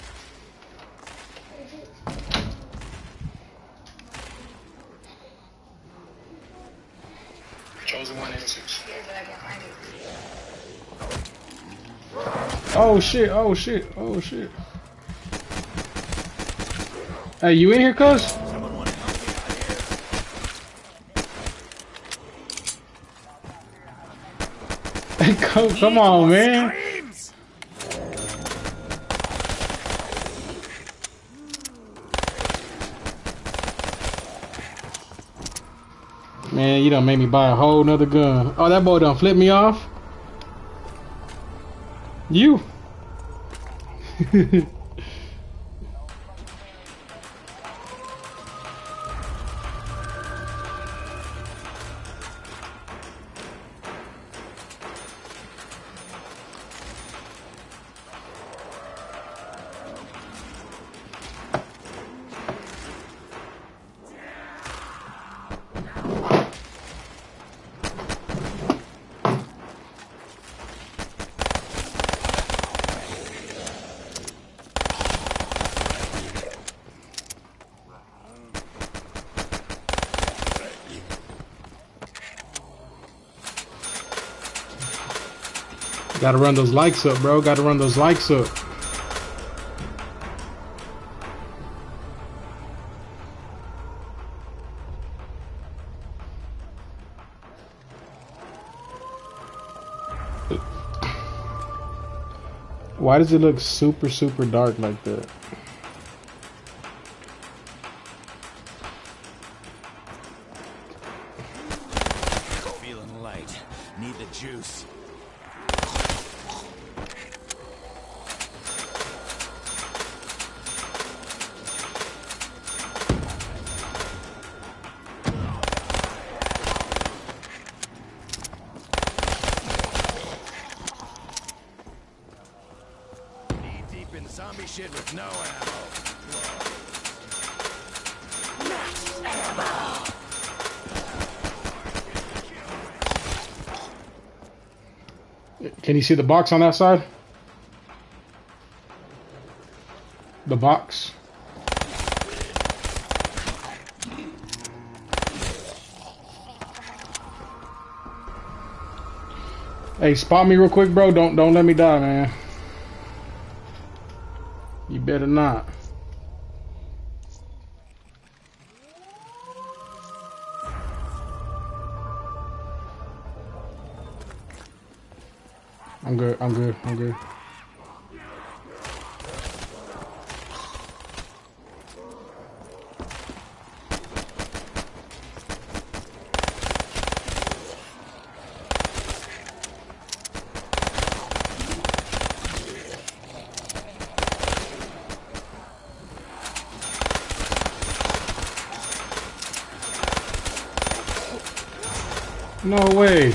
A: Chosen 1806.
C: Yes, but I can't find it.
A: Oh shit! Oh shit! Oh shit! Hey, you in here, cuz?
G: Someone want to help me out here?
A: Come on, man.
G: Screams!
A: Man, you done made me buy a whole nother gun. Oh, that boy done flipped me off. You. Gotta run those likes up, bro. Gotta run those likes up. Why does it look super, super dark like that?
G: Feeling light. Need the juice. Knee deep in zombie shit with no ammo.
A: Can you see the box on that side? The box. Hey, spot me real quick, bro. Don't let me die, man. You better not. I'm good. I'm good. I'm good. No way.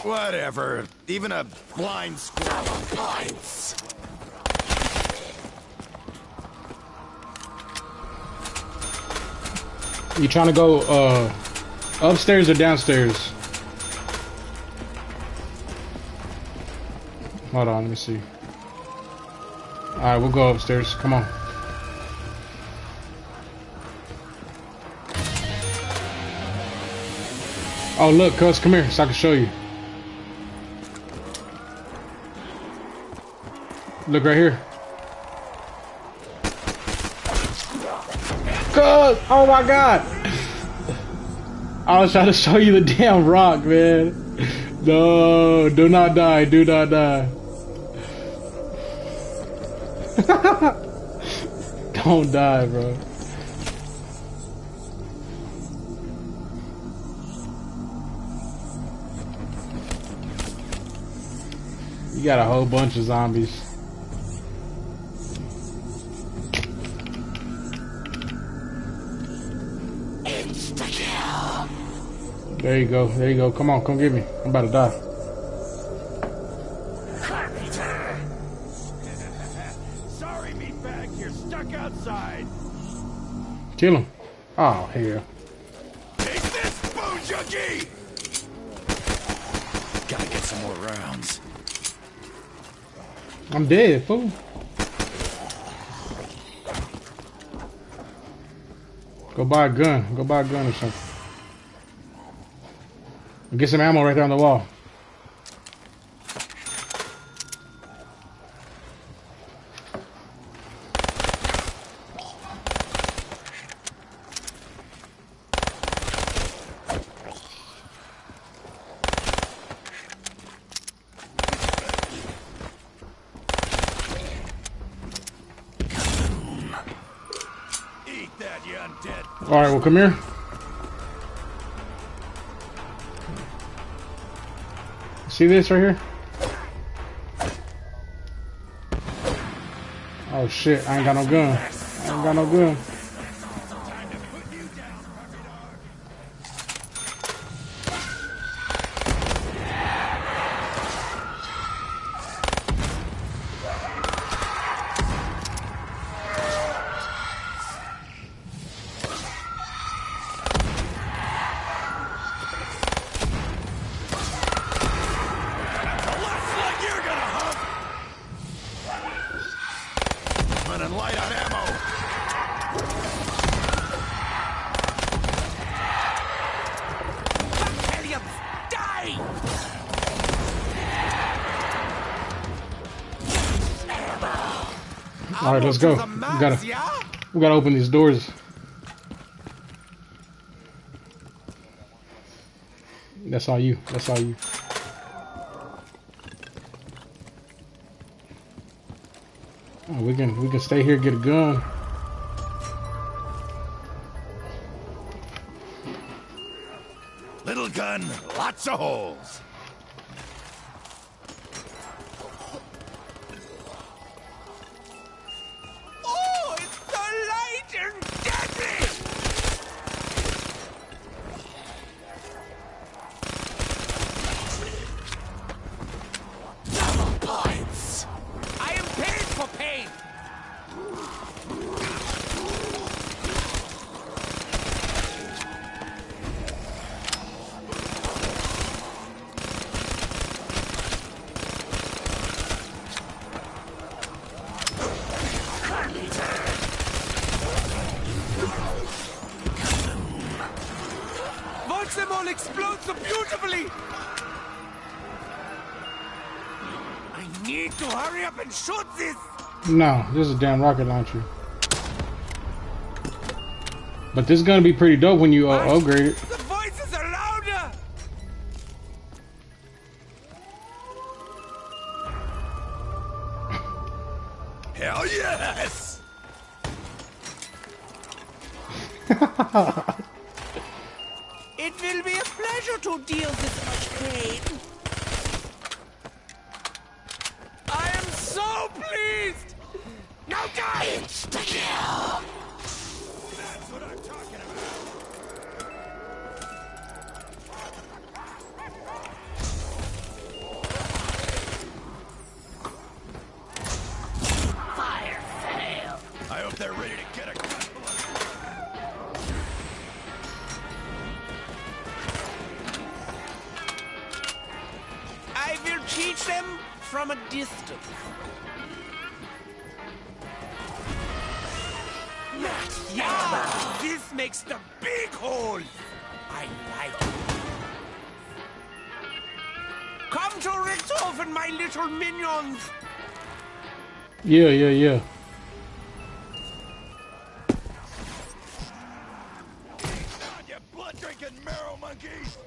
G: Whatever. Even a blind squirrel.
D: Points.
A: You trying to go upstairs or downstairs? Hold on, let me see. Alright, we'll go upstairs. Come on. Oh look, cuz, come here so I can show you. Look right here. Cuz! Oh my god! I was trying to show you the damn rock, man. No, do not die, do not die. Don't die, bro. You got a whole bunch of zombies. There you go, there you go. Come on, come get me. I'm about to die.
G: Sorry, meatbag, you're stuck outside.
A: Kill him. Oh, hell.
G: Take this, bone junkie! Gotta get some more rounds.
A: I'm dead, fool. Go buy a gun. Go buy a gun or something. Get some ammo right there on the wall.
G: Eat that, you undead.
A: All right, well, come here. See this right here? Oh shit, I ain't got no gun. I ain't got no gun.
G: Running light on ammo.
F: Hellions, die!
A: All right, let's go. We gotta open these doors. That's all you. That's all you. Oh, we can stay here, get a gun.
G: Little gun, lots of holes.
F: Oh, it's so light and deadly!
D: Double points.
F: I am paid for pain! Watch them all explode so beautifully! I need to hurry up and shoot this!
A: No, this is a damn rocket launcher. But this is gonna be pretty dope when you upgrade it.
F: The voices are louder!
G: Hell yes!
F: It will be a pleasure to deal this much pain. I am so pleased! Now die!
D: Insta-kill.
G: That's what I'm talking about.
F: teach them from a distance. Yeah, this makes the big hole. I like it. Come to Richthofen, my little minions.
A: Yeah.
E: You blood-drinking marrow monkeys!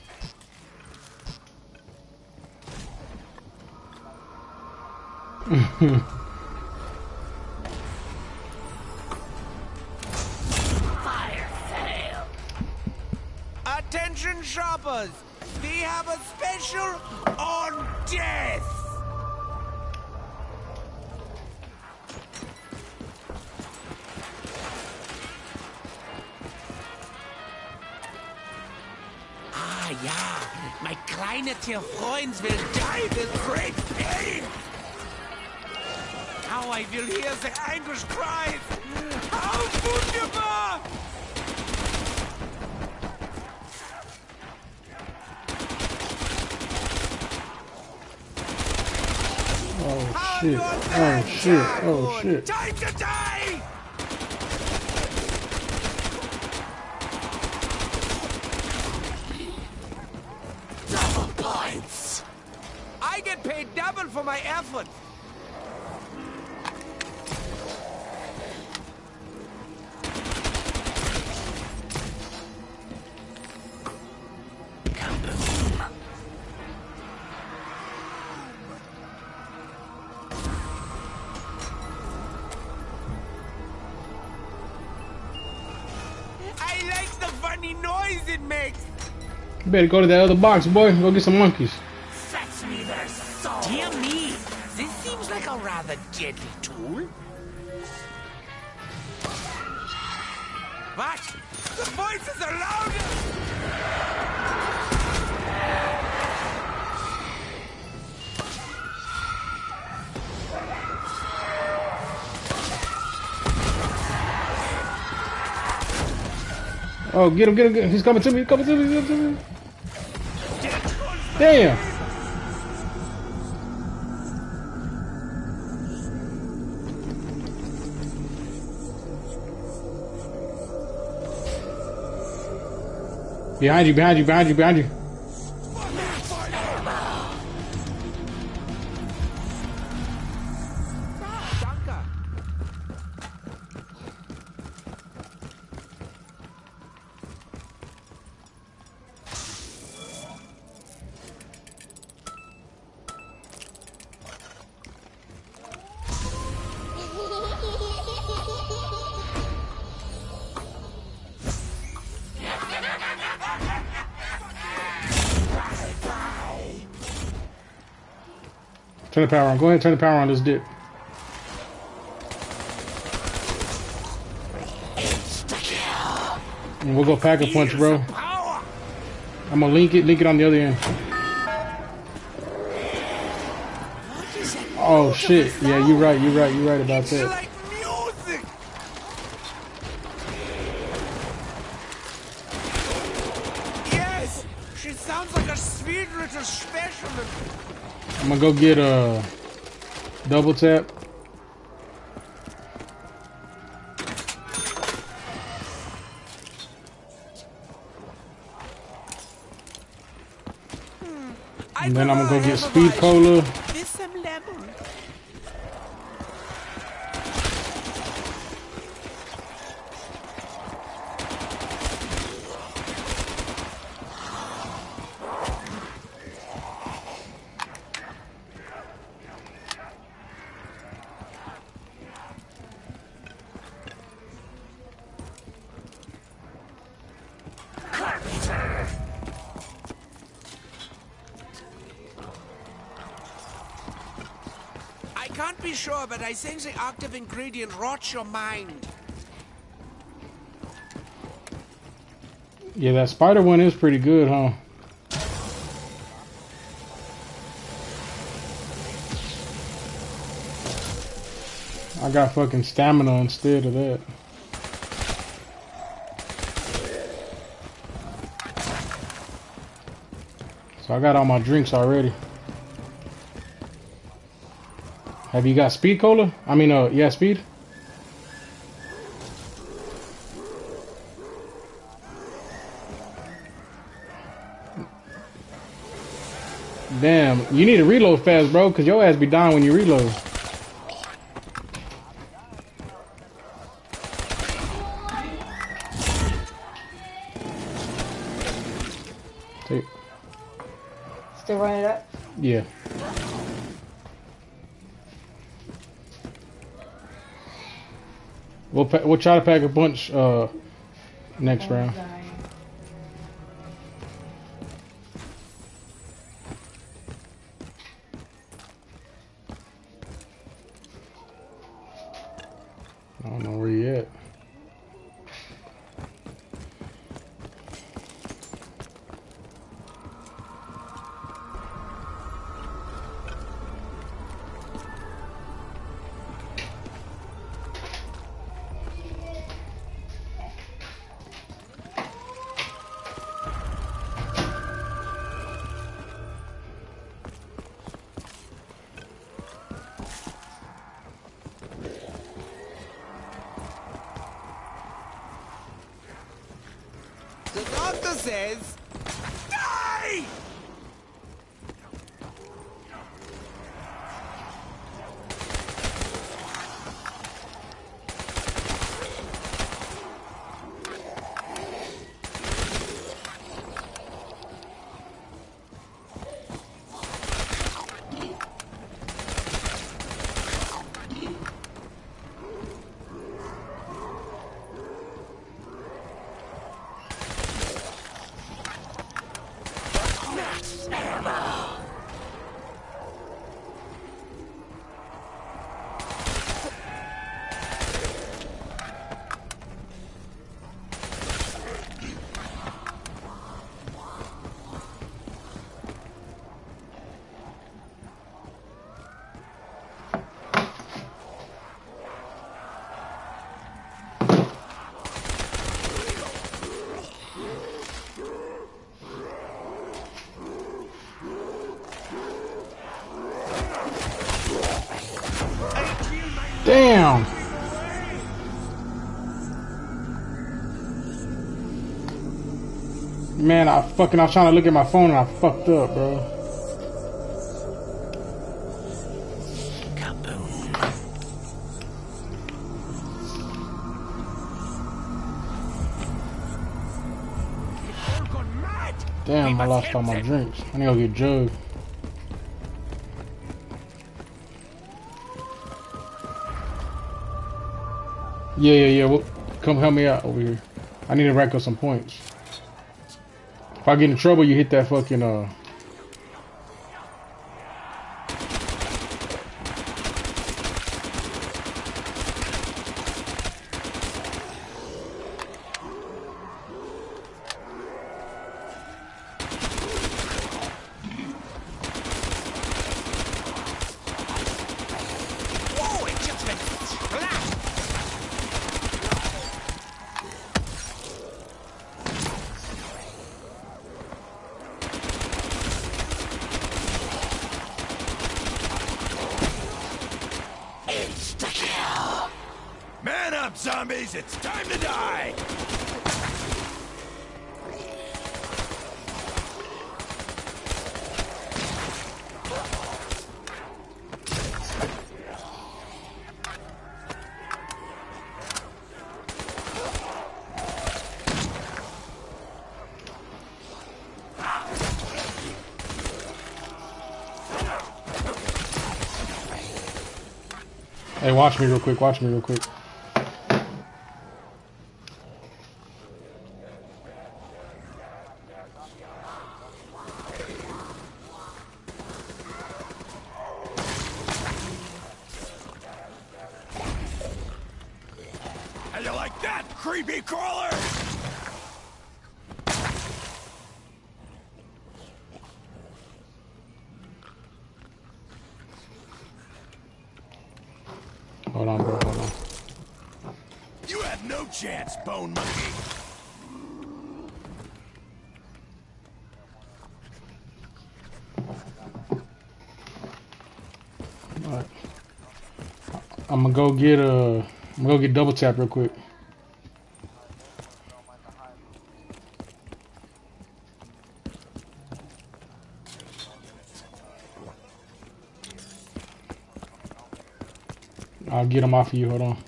F: Fire sale. Attention shoppers, we have a special on death. Ah ja, my kleine Tierfreund will die with great pain. How I will hear the anguish cries. How wunderbar!
A: Oh shit. Oh shit. Oh shit.
F: Time to die!
D: Double points.
F: I get paid double for my effort. I like the funny noise it makes.
A: You better go to that other box, boy. Go get some monkeys.
F: Fetch me their soul. Dear me, this seems like a rather deadly tool. What? The voices are louder!
A: Oh, get him, get him, get him. He's coming to me, he's coming to me, he's coming to me. Damn. Behind you, behind you, behind you, behind you. Turn the power on. Go ahead and turn the power on this dip. And we'll go pack a punch, bro. I'm gonna link it on the other end. Oh shit. Yeah, you're right about that.
F: Like music. Yes, she sounds like a sweet little specimen.
A: I'm gonna go get a double tap. And then I'm gonna go get speed cola.
F: With some lemon. I can't be sure, but I think the active ingredient rots your mind.
A: Yeah, that spider one is pretty good, huh? I got fucking stamina instead of that. So I got all my drinks already. Have you got speed, Cola? I mean, yeah, speed. Damn, you need to reload fast, bro, cause your ass be dying when you reload. Take.
C: Still running it up?
A: Yeah. We'll try to pack a bunch next round. I don't know where you at.
F: The doctor says, die!
A: Damn. Man, I was trying to look at my phone and I fucked up, bro. Damn, I lost all my drinks. I need to go get jugged. Yeah. Well, come help me out over here. I need to rack up some points. If I get in trouble, you hit that fucking
F: Whoa, it just went splat! Insta-kill!
G: Man up, zombies! It's time to die!
A: Hey, watch me real quick. Watch me real quick.
G: How you like that, creepy crawler?
A: Hold on, bro. Hold on.
G: You have no chance, bone monkey.
A: All right. I'm gonna go get double tap real quick. I'll get him off of you. Hold on.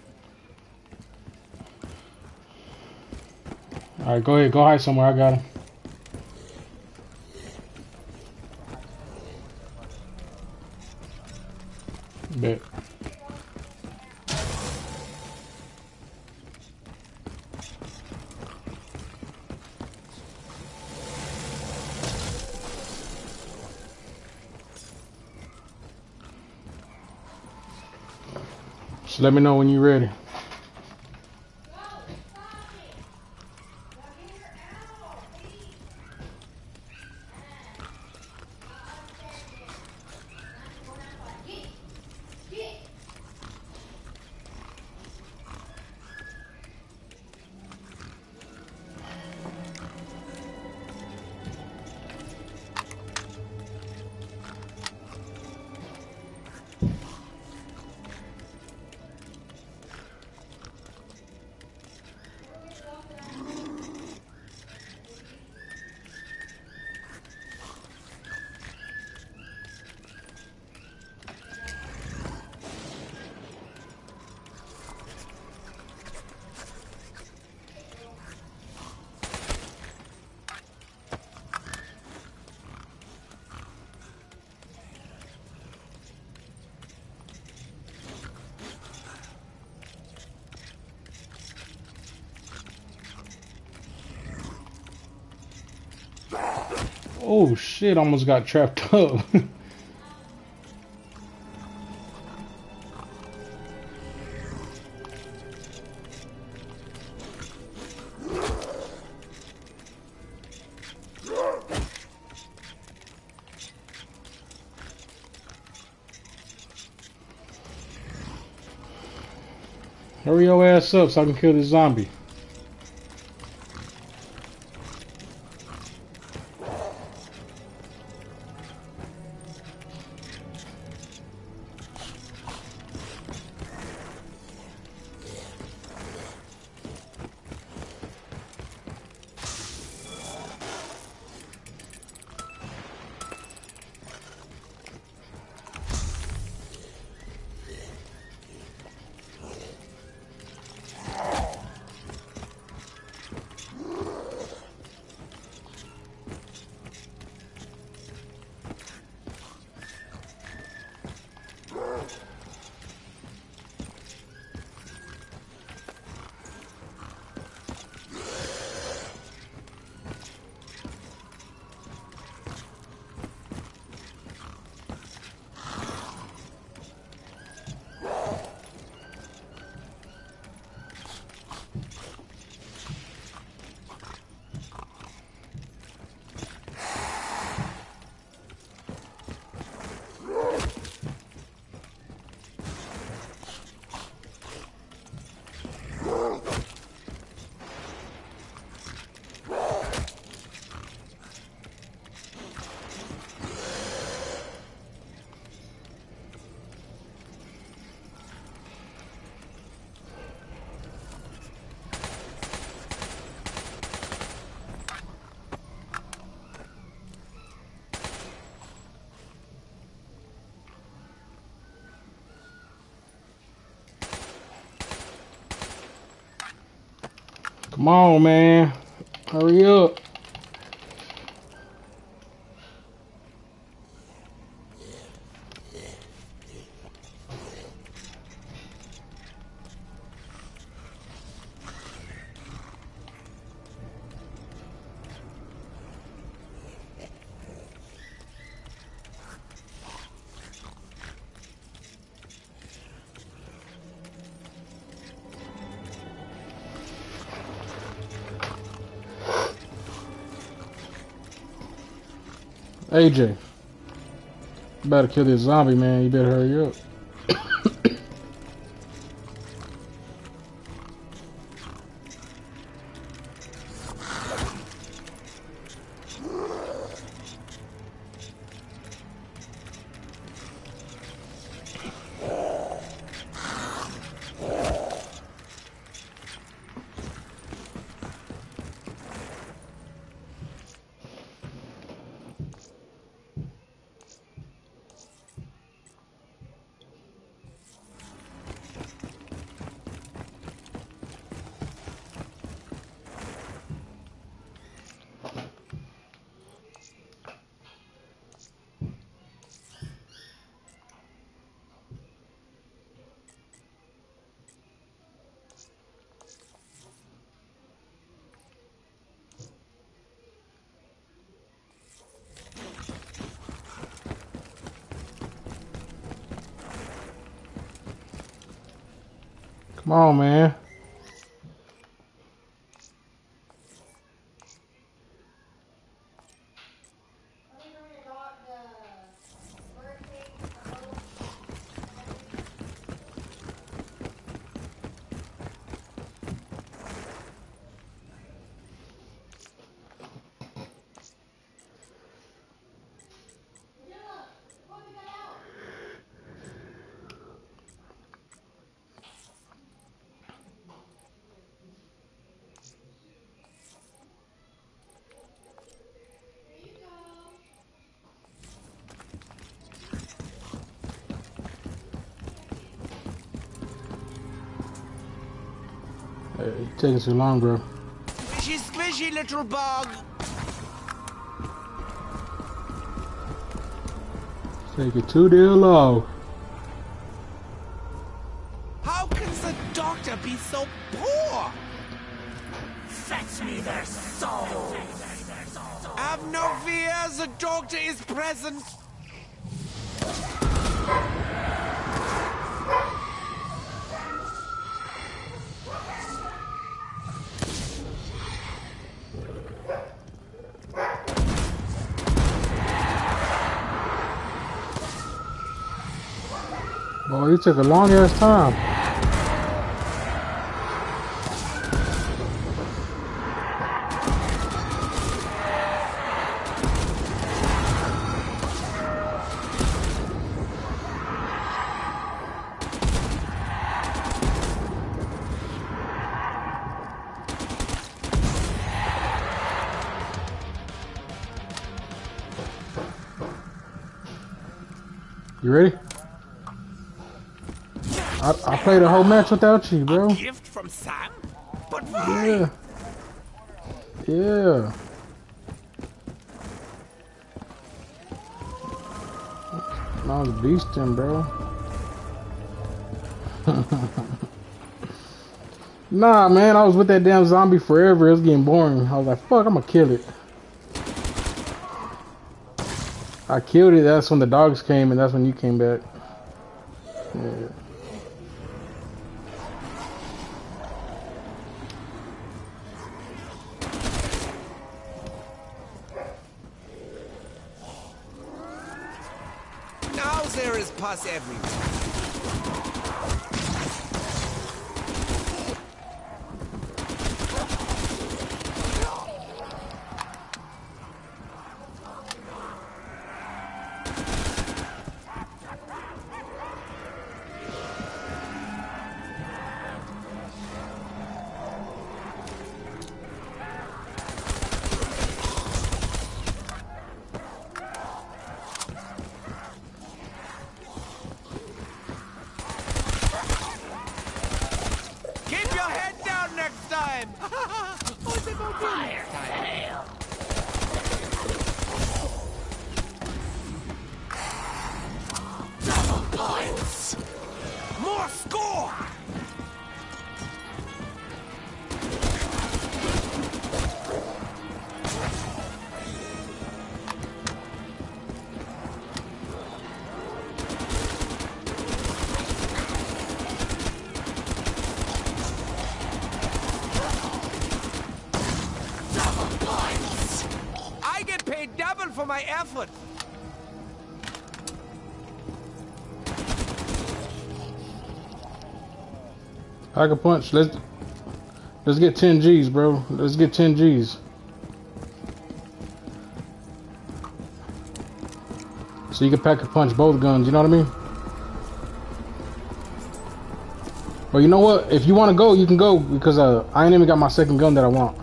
A: All right, go ahead. Go hide somewhere. I got him. Bet. Just let me know when you're ready. Oh shit, almost got trapped up. Hurry your ass up so I can kill this zombie. Come on, man. Hurry up. AJ, you better kill this zombie, man. You better hurry up. Come on, man. Hey, you're taking too long, bro.
F: Squishy, squishy, little bug.
A: Taking too damn long.
F: How can the doctor be so poor?
D: Fetch me their souls!
F: Have no fear, the doctor is present.
A: Boy, you took a long ass time. You ready? I played a whole match without you, bro.
F: A gift from Sam? But why?
A: Yeah. Yeah. I was beasting, bro. Nah, man, I was with that damn zombie forever. It was getting boring. I was like, fuck, I'm gonna kill it. I killed it. That's when the dogs came, and that's when you came back. Yeah.
F: Now there is pus everywhere. More score! I get paid double for my effort.
A: I can punch. Let's get 10 G's, bro. Let's get 10 G's. So you can pack a punch both guns. You know what I mean? But you know what? If you want to go, you can go because I ain't even got my second gun that I want.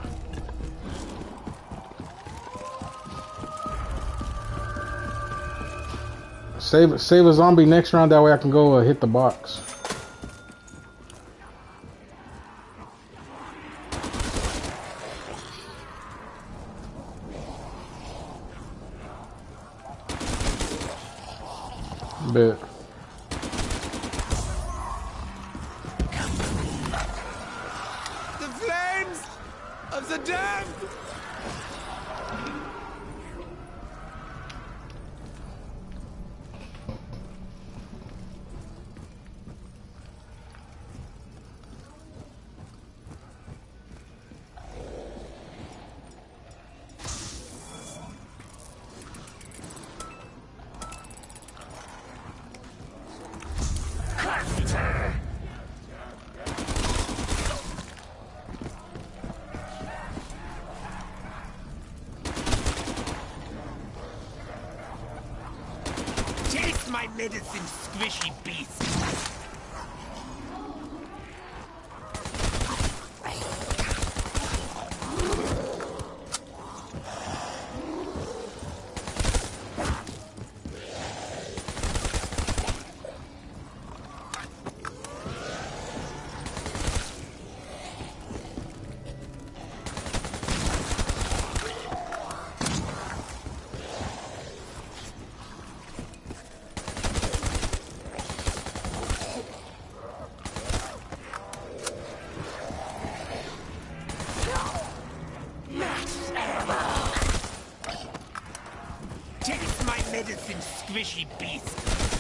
A: Save a zombie next round. That way I can go hit the box. Bet.
F: The flames of the damned! Taste my medicine, squishy beast. Taste my medicine, squishy beast.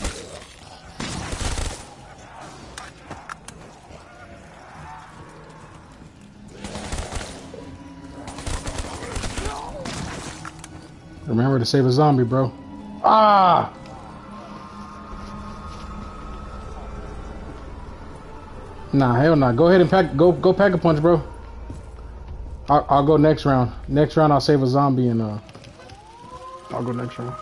A: Remember to save a zombie, bro. Ah! Nah, hell nah. Go ahead and go pack a punch, bro. I'll go next round. Next round I'll save a zombie and I'll go next round.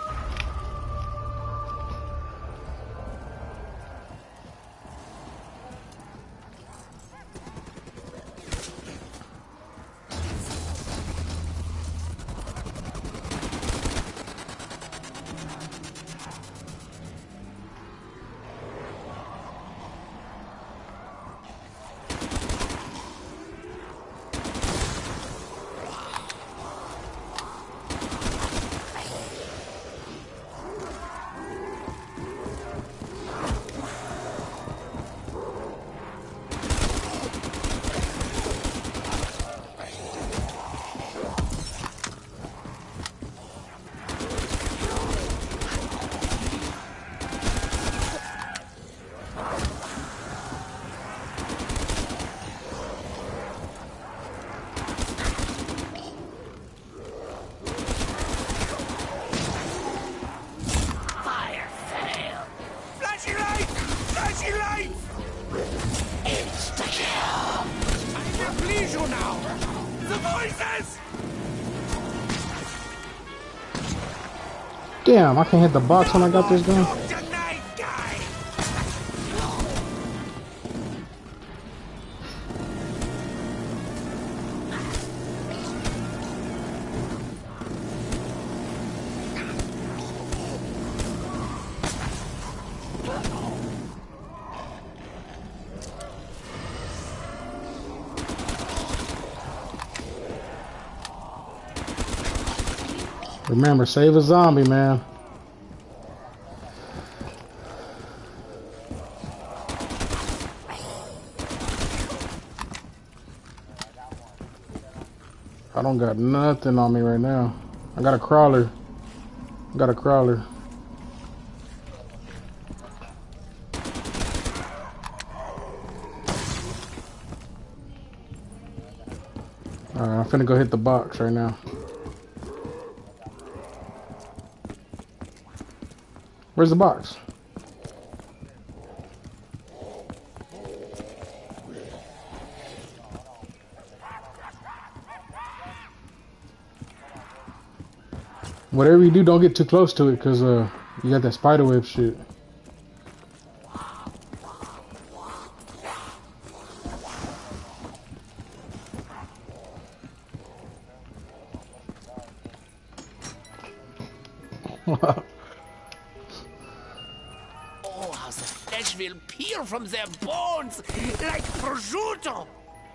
A: Damn, I can't hit the box when I got this gun. Remember, save a zombie, man. I don't got nothing on me right now. I got a crawler. Alright, I'm finna go hit the box right now. Where's the box? Whatever you do, don't get too close to it, cause you got that spiderweb shit.
F: Oh, how the flesh will peel from their bones like prosciutto.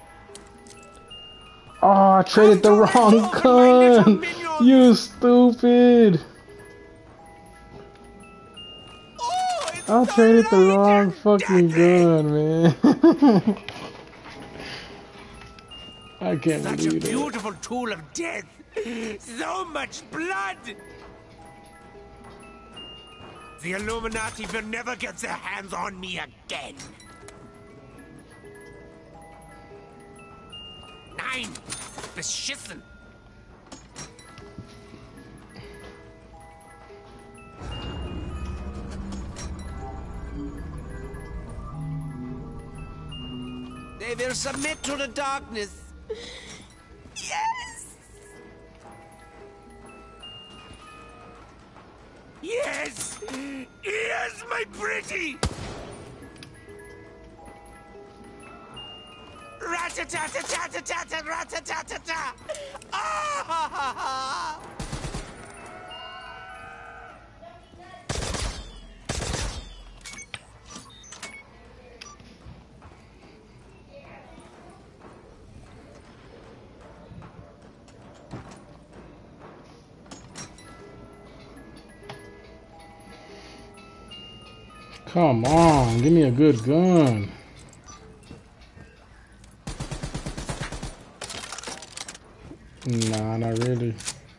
A: Oh, I traded the wrong gun. You stupid. I traded the wrong fucking gun, man. I can't
F: Such
A: believe
F: a
A: it.
F: beautiful tool of death. So much blood. The Illuminati will never get their hands on me again. Nein, beschissen. They will submit to the darkness. Yes! Yes! Yes, my pretty! Rat-a-tat-a-tat-a-tat-a, rat-a-tat-a-ta! Ah!
A: Come on, give me a good gun. Nah, not really.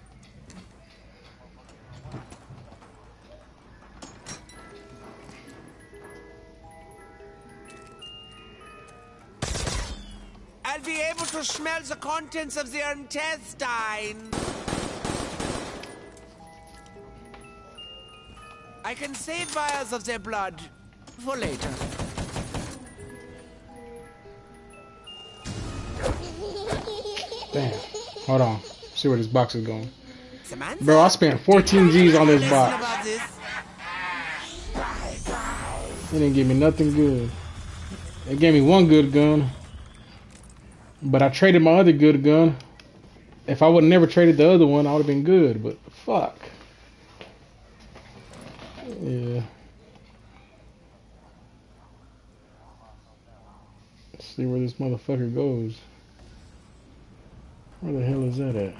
F: I'll be able to smell the contents of their intestine. I can save vials of their blood for later.
A: Damn. Hold on. See where this box is going.
F: Samantha,
A: Bro, I spent 14 G's on this
F: listen
A: box.
F: about this.
A: It didn't give me nothing good. It gave me one good gun. But I traded my other good gun. If I would have never traded the other one, I would have been good. But fuck. Yeah. Let's see where this motherfucker goes. Where the hell is that at?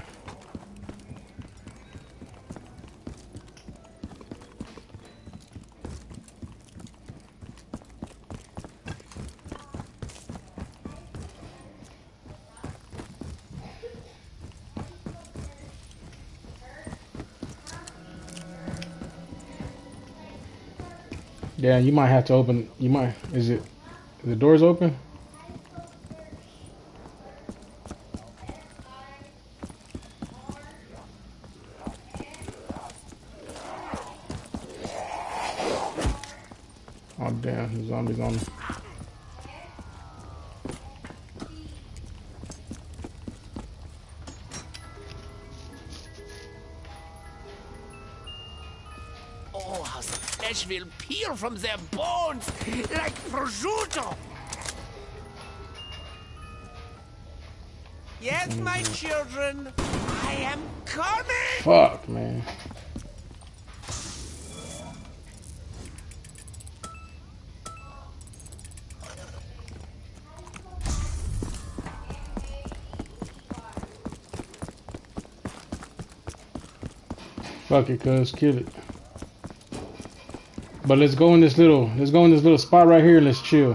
A: Yeah, you might have to open. You might. Is the doors open? Oh damn, the zombies on me.
F: Oh, how the flesh will peel from their bones like prosciutto. Yes, my children, I am coming.
A: Fuck, man. Fuck it, cuz, kill it. But let's go in this little spot right here and let's chill.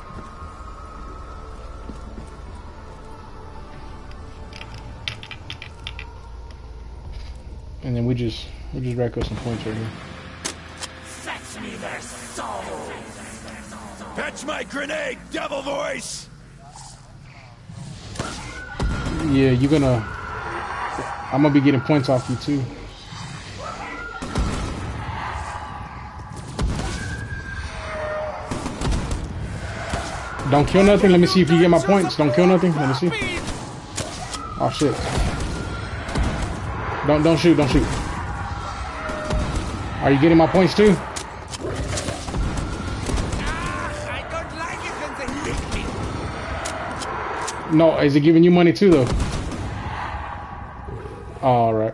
A: And then we just rack up some points right here.
D: Fetch me their souls!
G: Fetch my grenade, devil voice!
A: Yeah, I'm gonna be getting points off you too. Don't kill nothing. Let me see if you get my points. Don't kill nothing. Let me see. Oh shit. Don't shoot. Don't shoot. Are you getting my points too?
F: I don't like it when they hit me.
A: No. Is it giving you money too though? All right.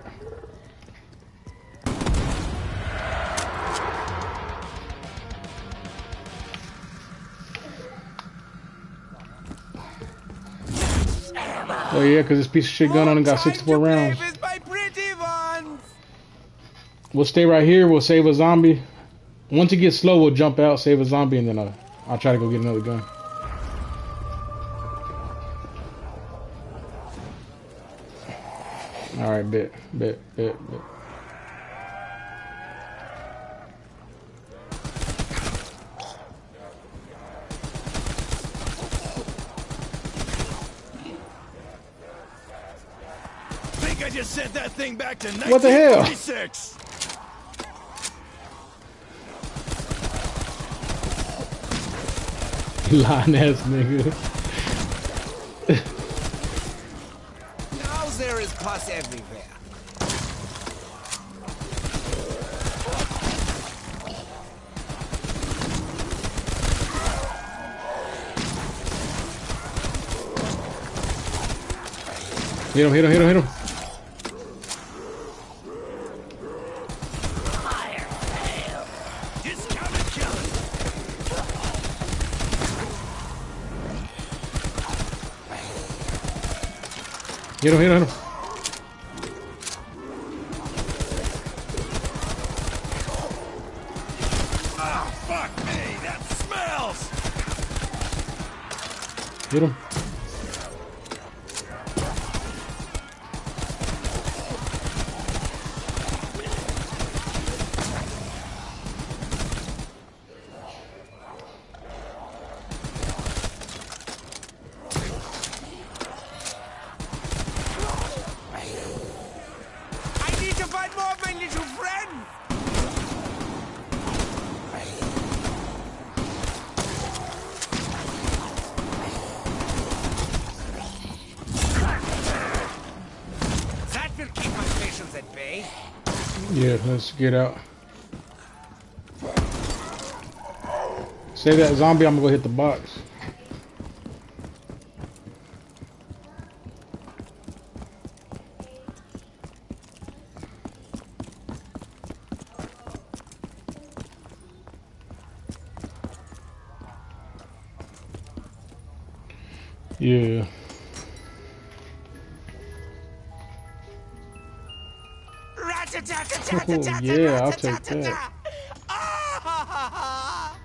A: Oh yeah, because this piece of shit gun only got 64 rounds. We'll stay right here. We'll save a zombie. Once it gets slow, we'll jump out, save a zombie, and then I'll try to go get another gun. All right, bet.
G: I just sent that thing back to 1946.
A: What the hell? Lying ass nigga.
F: Now there is pus everywhere.
A: Hit him, hit him, hit him, hit him.
D: Fire hail! Discounted killing!
A: Hit him, hit him, hit him.
E: Ah, fuck me! That smells!
A: Hit him.
F: I need to find more of my little friend! That will keep my patients at bay.
A: Yeah, let's get out. Save that zombie, I'm gonna go hit the box. Yeah.
F: Rat-a-tat-a-tat-a-tat-a-tat,
A: Yeah, I'll take
F: rat-a-tat-a-tat.
A: that.
F: Ah!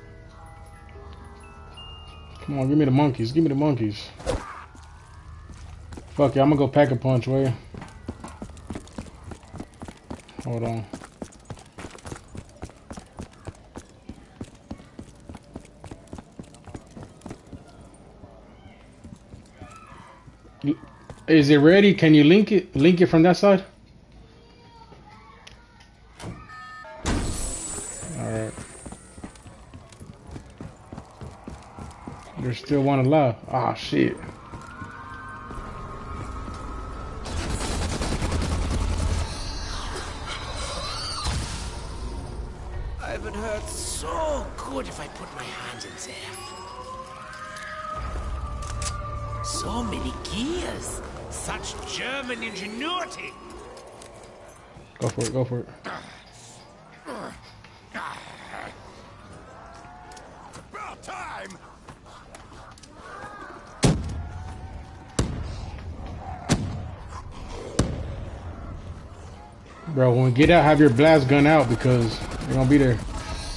A: Come on, give me the monkeys. Give me the monkeys. Fuck it, I'm gonna go pack a punch, will you? Hold on. Is it ready? Can you link it? Link it from that side? Alright. There's still one alive. Ah, shit.
F: I would hurt so good if I put my hand in there. So many gears. Such German ingenuity.
A: Go for it, go for it.
E: About time!
A: Bro, when we get out, have your blast gun out because they're gonna be there.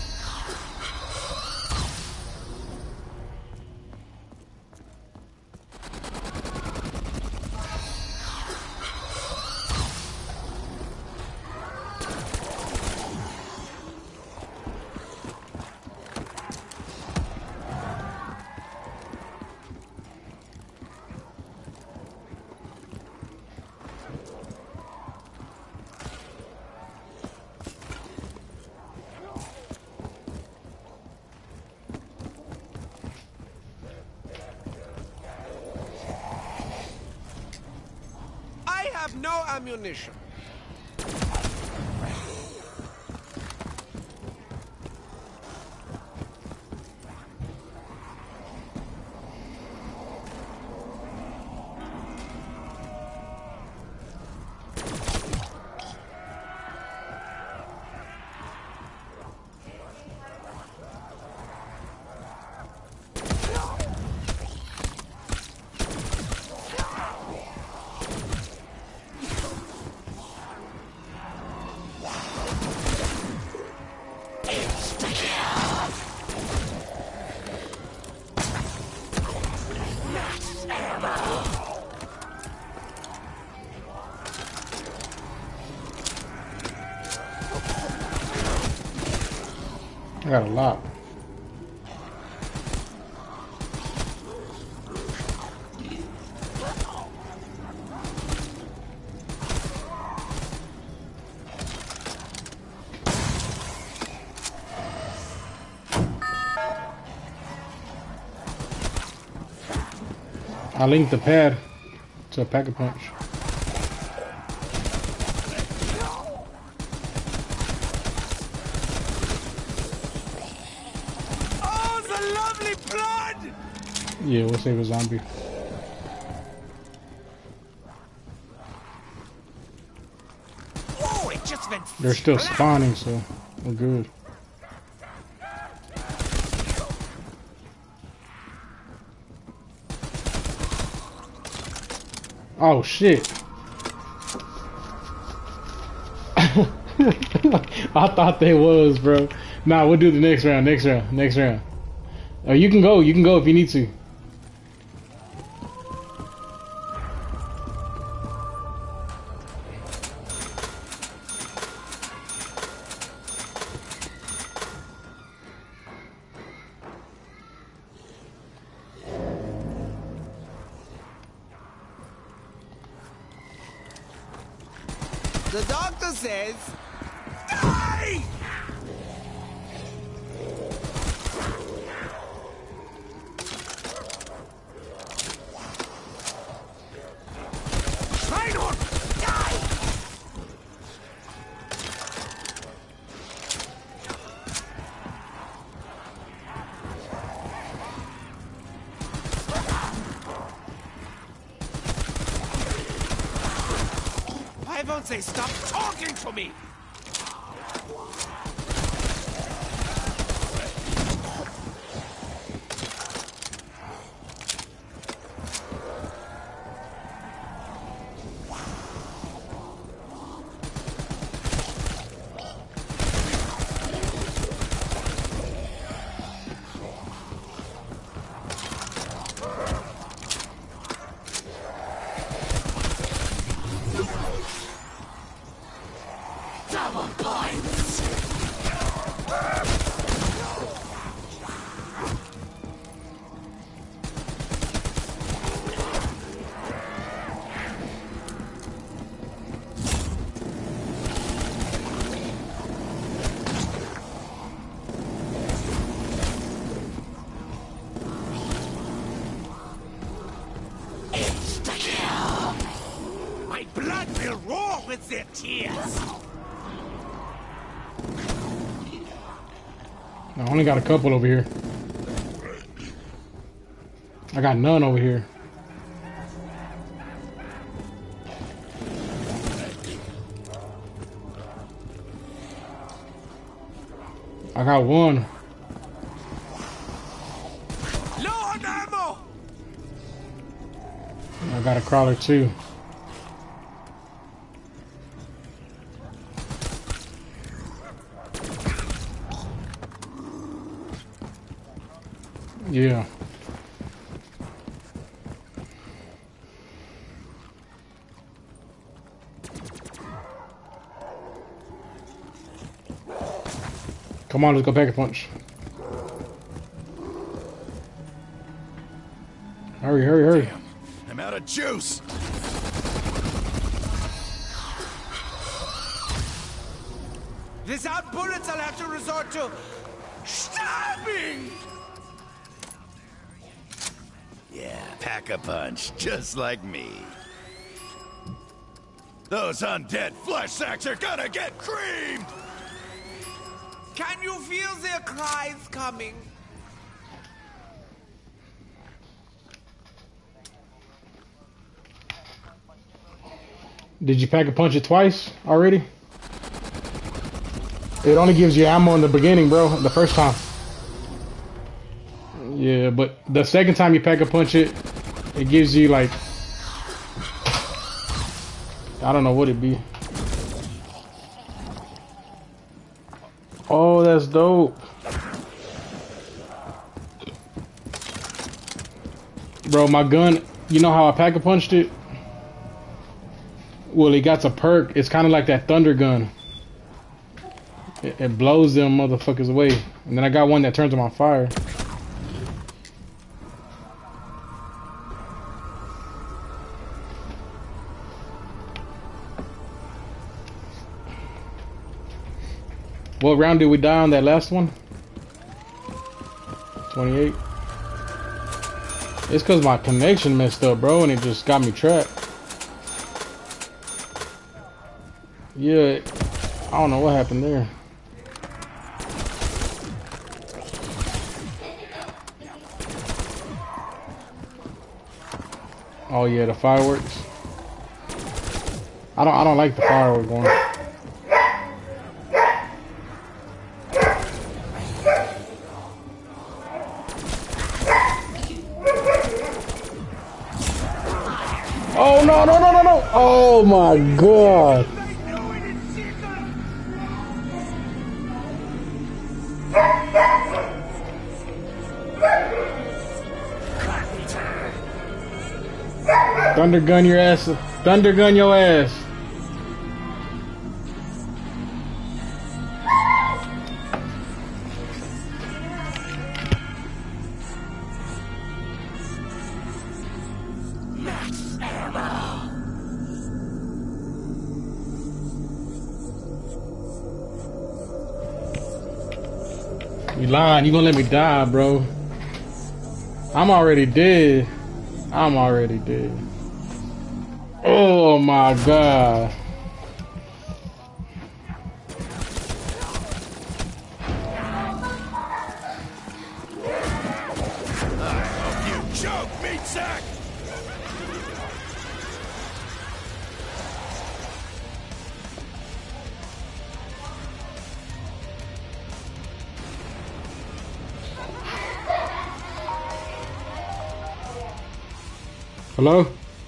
F: I have no ammunition.
A: I got a lot. I linked the pad to a Pack-a-Punch.
F: Oh, the lovely blood!
A: Yeah, we'll save a zombie.
F: just went
A: They're still
F: flat.
A: spawning, so we're good. Oh shit. I thought they was, bro. Nah, we'll do the next round, next round. Oh, you can go if you need to.
F: The doctor says, die! Reinhold, die! Why won't they stop talking to me? My blood will roar with their tears.
A: I only got a couple over here. I got none over here. I got one.
F: Low on ammo!
A: I got a crawler too. Yeah. Come on, let's go pack a punch. Hurry, hurry, hurry.
G: Damn, I'm out of juice.
F: Without bullets, I'll have to resort to stabbing!
G: Yeah, pack a punch, just like me. Those undead flesh sacks are gonna get creamed!
F: Can you feel their cries coming?
A: Did you pack a punch it twice already? It only gives you ammo in the beginning, bro, the first time. Yeah, but the second time you pack a punch it gives you like, I don't know what it'd be. Oh, that's dope. Bro, my gun, you know how I pack a punched it? Well, it got a perk. It's kind of like that thunder gun. It blows them motherfuckers away. And then I got one that turns them on fire. What round did we die on that last one? 28. It's because my connection messed up, bro, and it just got me trapped. Yeah, I don't know what happened there. Oh yeah, the fireworks. I don't like the firework one. No, no, no, no, no. Oh my god. Thunder gun your ass. Thunder gun your ass. You lying, you gonna let me die, bro. I'm already dead. I'm already dead. Oh my god.
G: You choke, meat sack!
A: Hello?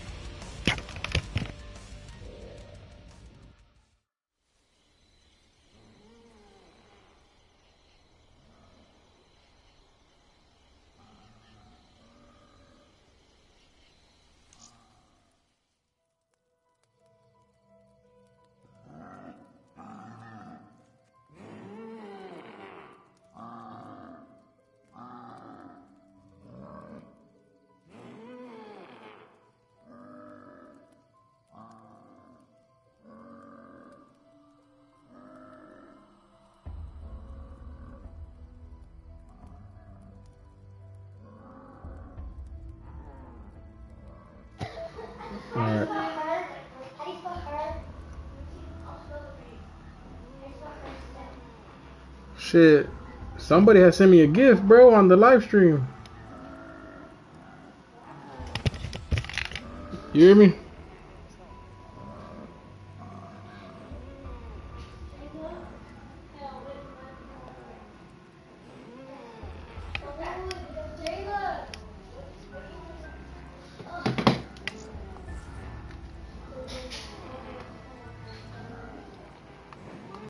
A: Alright. Shit. Somebody has sent me a gift, bro, on the live stream. You hear me?